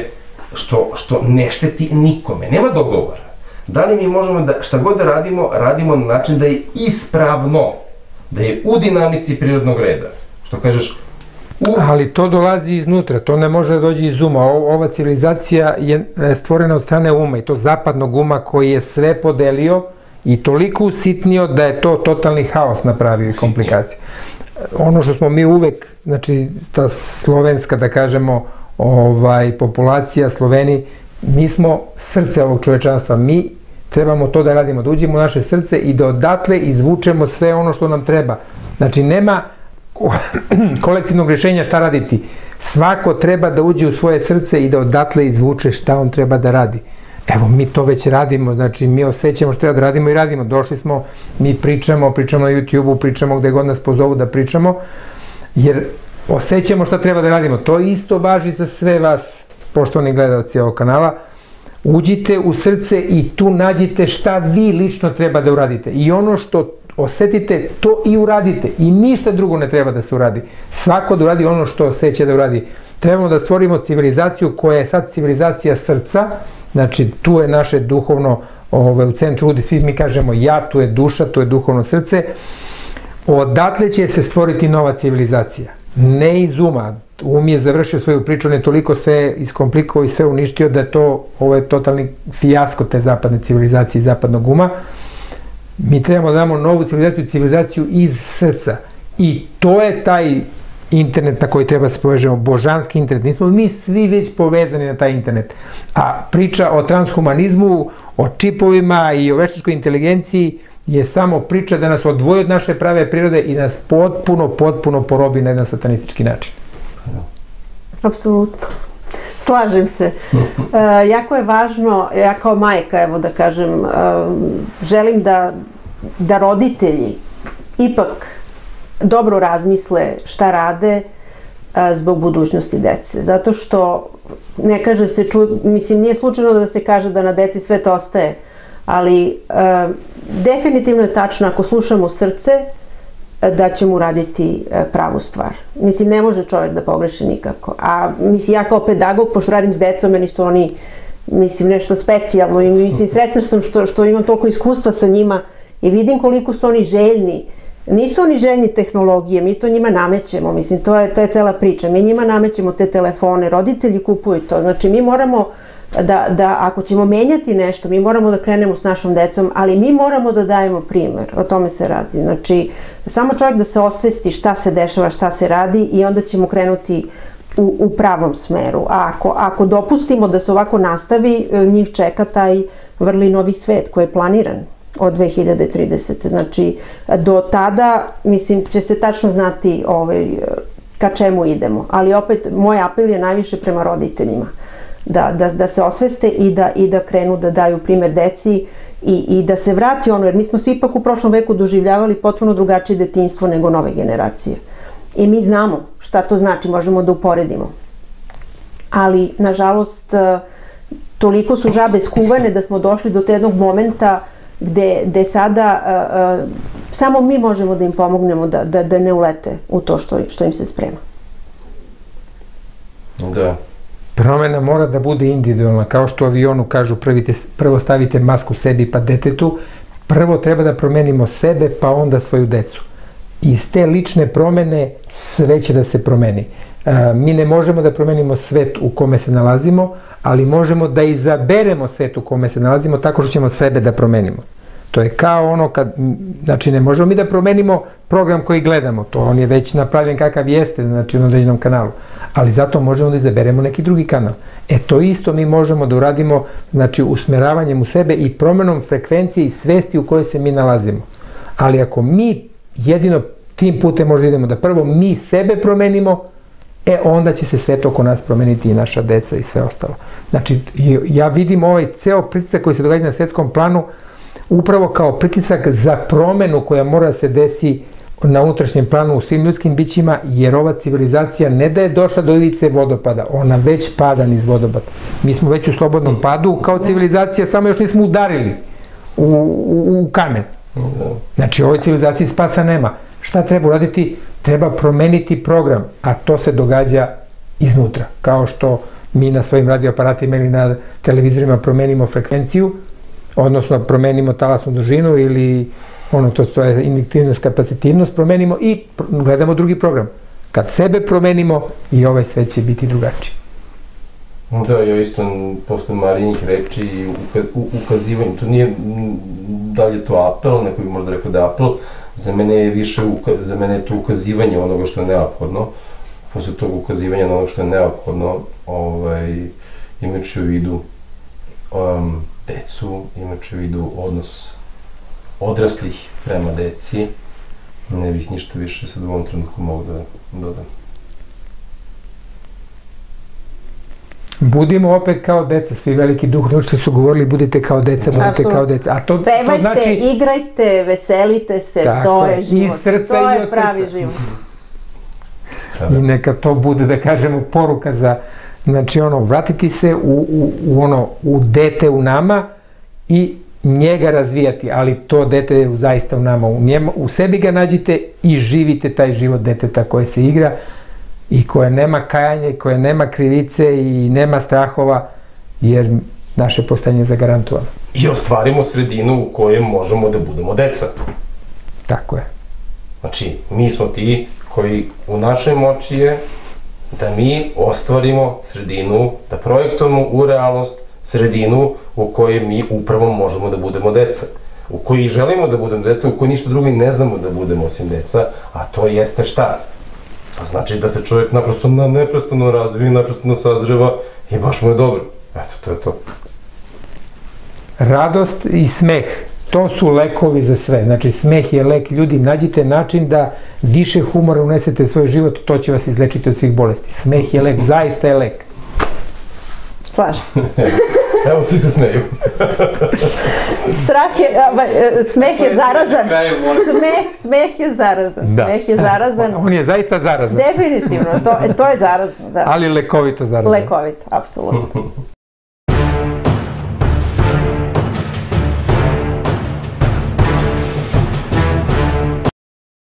što ne šteti nikome, nema dogovora. Da li mi možemo da šta god da radimo na način da je ispravno, da je u dinamici prirodnog reda, što kažeš. Ali to dolazi iznutra, to ne može da dođe iz uma. Ova civilizacija je stvorena od strane uma i to zapadnog uma koji je sve podelio i toliko usitnio da je to totalni haos napravio i komplikaciju. Ono što smo mi uvek, znači ta slovenska, da kažemo, populacija, Sloveni, mi smo srce ovog čovečanstva, mi trebamo to da radimo, da uđemo u naše srce i da odatle izvučemo sve ono što nam treba. Znači nema kolektivnog rješenja šta raditi. Svako treba da uđe u svoje srce i da odatle izvuče šta on treba da radi. Evo, mi to već radimo, znači mi osjećamo što treba da radimo i radimo. Došli smo, mi pričamo na YouTube-u, pričamo gde god nas pozovu da pričamo, jer osjećamo šta treba da radimo. To isto važi za sve vas, poštovani gledalci ovog kanala. Uđite u srce i tu nađite šta vi lično treba da uradite. I ono što osetite, to i uradite. I ništa drugo ne treba da se uradi. Svako da uradi ono što osjeća da uradi. Trebamo da stvorimo civilizaciju koja je sad civilizacija srca. Znači, tu je naše duhovno, u centru gde svi mi kažemo ja, tu je duša, tu je duhovno srce. Odatle će se stvoriti nova civilizacija. ne iz uma. Um je završio svoju priču, on je toliko sve iskomplikovao i sve uništio da je to, ovo je totalni fijasko te zapadne civilizacije i zapadnog uma. Mi trebamo da damo novu civilizaciju, civilizaciju iz srca. I to je taj internet na koji treba se povežemo, božanski internet. Nismo mi svi već povezani na taj internet. A priča o transhumanizmu, o čipovima i o veštačkoj inteligenciji je samo priča da nas odvoji od naše prave prirode i nas potpuno porobi na jedan satanistički način. Apsolutno. Slažem se. Jako je važno, ja kao majka, evo da kažem, želim da roditelji ipak dobro razmisle šta rade zbog budućnosti dece. Zato što ne kaže se, mislim, nije slučajno da se kaže da na deci svet ostaje, ali definitivno je tačno ako slušamo srce da ćemo uraditi pravu stvar. Mislim, ne može čovjek da pogreši nikako. A mislim, ja kao pedagog, pošto radim s decom, meni su oni, mislim, nešto specijalno i mislim, srećna sam što imam toliko iskustva sa njima i vidim koliko su oni željni. Nisu oni željni tehnologije, mi to njima namećemo, mislim, to je cela priča. Mi njima namećemo te telefone, roditelji kupuju to. Znači, mi moramo da ako ćemo menjati nešto, mi moramo da krenemo s našom decom, ali mi moramo da dajemo primer, o tome se radi. Znači, samo čovjek da se osvesti šta se dešava, šta se radi i onda ćemo krenuti u pravom smeru. A ako dopustimo da se ovako nastavi, njih čeka taj vrli novi svet koji je planiran od 2030. Znači, do tada, mislim, će se tačno znati ka čemu idemo. Ali opet, moj apel je najviše prema roditeljima. Da se osveste i da krenu da daju primer deci i da se vrati ono, jer mi smo svi ipak u prošlom veku doživljavali potpuno drugačije detinjstvo nego nove generacije. I mi znamo šta to znači, možemo da uporedimo. Ali, nažalost, toliko su žabe skuvane da smo došli do jednog momenta gde sada samo mi možemo da im pomognemo da ne ulete u to što im se sprema. Da. Promena mora da bude individualna, kao što u avionu kažu prvo stavite masku sebi pa detetu, prvo treba da promenimo sebe pa onda svoju decu. Iz te lične promene sve će da se promeni. Mi ne možemo da promenimo svet u kome se nalazimo, ali možemo da izaberemo svet u kome se nalazimo tako što ćemo sebe da promenimo. To je kao ono kad, znači ne možemo mi da promenimo program koji gledamo, to on je već napravljen kakav jeste, znači na određenom kanalu, ali zato možemo da izaberemo neki drugi kanal. To isto mi možemo da uradimo, znači usmeravanjem u sebe i promenom frekvencije i svesti u kojoj se mi nalazimo. Ali ako mi jedino tim putem možda idemo da prvo mi sebe promenimo, onda će se svet oko nas promeniti i naša deca i sve ostalo. Znači, ja vidim ovaj ceo pritisak koji se događa na svetskom planu upravo kao pritisak za promenu koja mora se desi na unutrašnjem planu u svim ljudskim bićima, jer ova civilizacija ne da je došla do ivice vodopada, ona već pada niz vodopad. Mi smo već u slobodnom padu kao civilizacija, samo još nismo udarili u kamen. Znači, u ovoj civilizaciji spasa nema. Šta treba uraditi? Treba promeniti program, a to se događa iznutra. Kao što mi na svojim radioaparatima ili na televizorima promenimo frekvenciju, odnosno promenimo talasnu dužinu ili to je induktivnost, kapacitivnost, promenimo i gledamo drugi program. Kad sebe promenimo i ovaj svet će biti drugačiji. Da, ja isto posle Marijinih reči i ukazivanje, to nije da li je to apel, neko bi možda rekao da je apel, za mene je to ukazivanje onoga što je neophodno, posle tog ukazivanja na onoga što je neophodno, imajući u vidu decu, imajući u vidu odnos odraslih prema deci, ne bih ništa više sad u ovom trenutku mogu da dodam. Budimo opet kao deca, svi veliki duhovni učitelji su govorili budite kao deca, budite kao deca. Pevajte, igrajte, veselite se, to je život, to je pravi život. I neka to bude, da kažemo, poruka za, znači vratiti se u dete u nama i njega razvijati, ali to dete je zaista u nama, u sebi ga nađite i živite taj život deteta koje se igra i koje nema kajanja, koje nema krivice i nema strahova, jer naše postojanje je zagarantovano. I ostvarimo sredinu u kojoj možemo da budemo deca. Tako je. Znači, mi smo ti koji u našoj moći je da mi ostvarimo sredinu, da projektujemo u realnost sredinu u kojoj mi upravo možemo da budemo deca, u kojoj želimo da budemo deca, u kojoj ništa drugo i ne znamo da budemo osim deca, a to jeste šta? Pa znači da se čovjek naprosto neprestano razvija, neprestano sazreva i baš mu je dobro. Eto, to je to. Radost i smeh, to su lekovi za sve. Znači, smeh je lek. Ljudi, nađite način da više humora unesete u svoj život, to će vas izlečiti od svih bolesti. Smeh je lek, zaista je lek. Slažem se. Evo, svi se smeju. Smeh je zarazan. Smeh je zarazan. Smeh je zarazan. On je zaista zarazan. Definitivno, to je zarazno. Ali lekovito zarazan. Lekovito, apsolutno.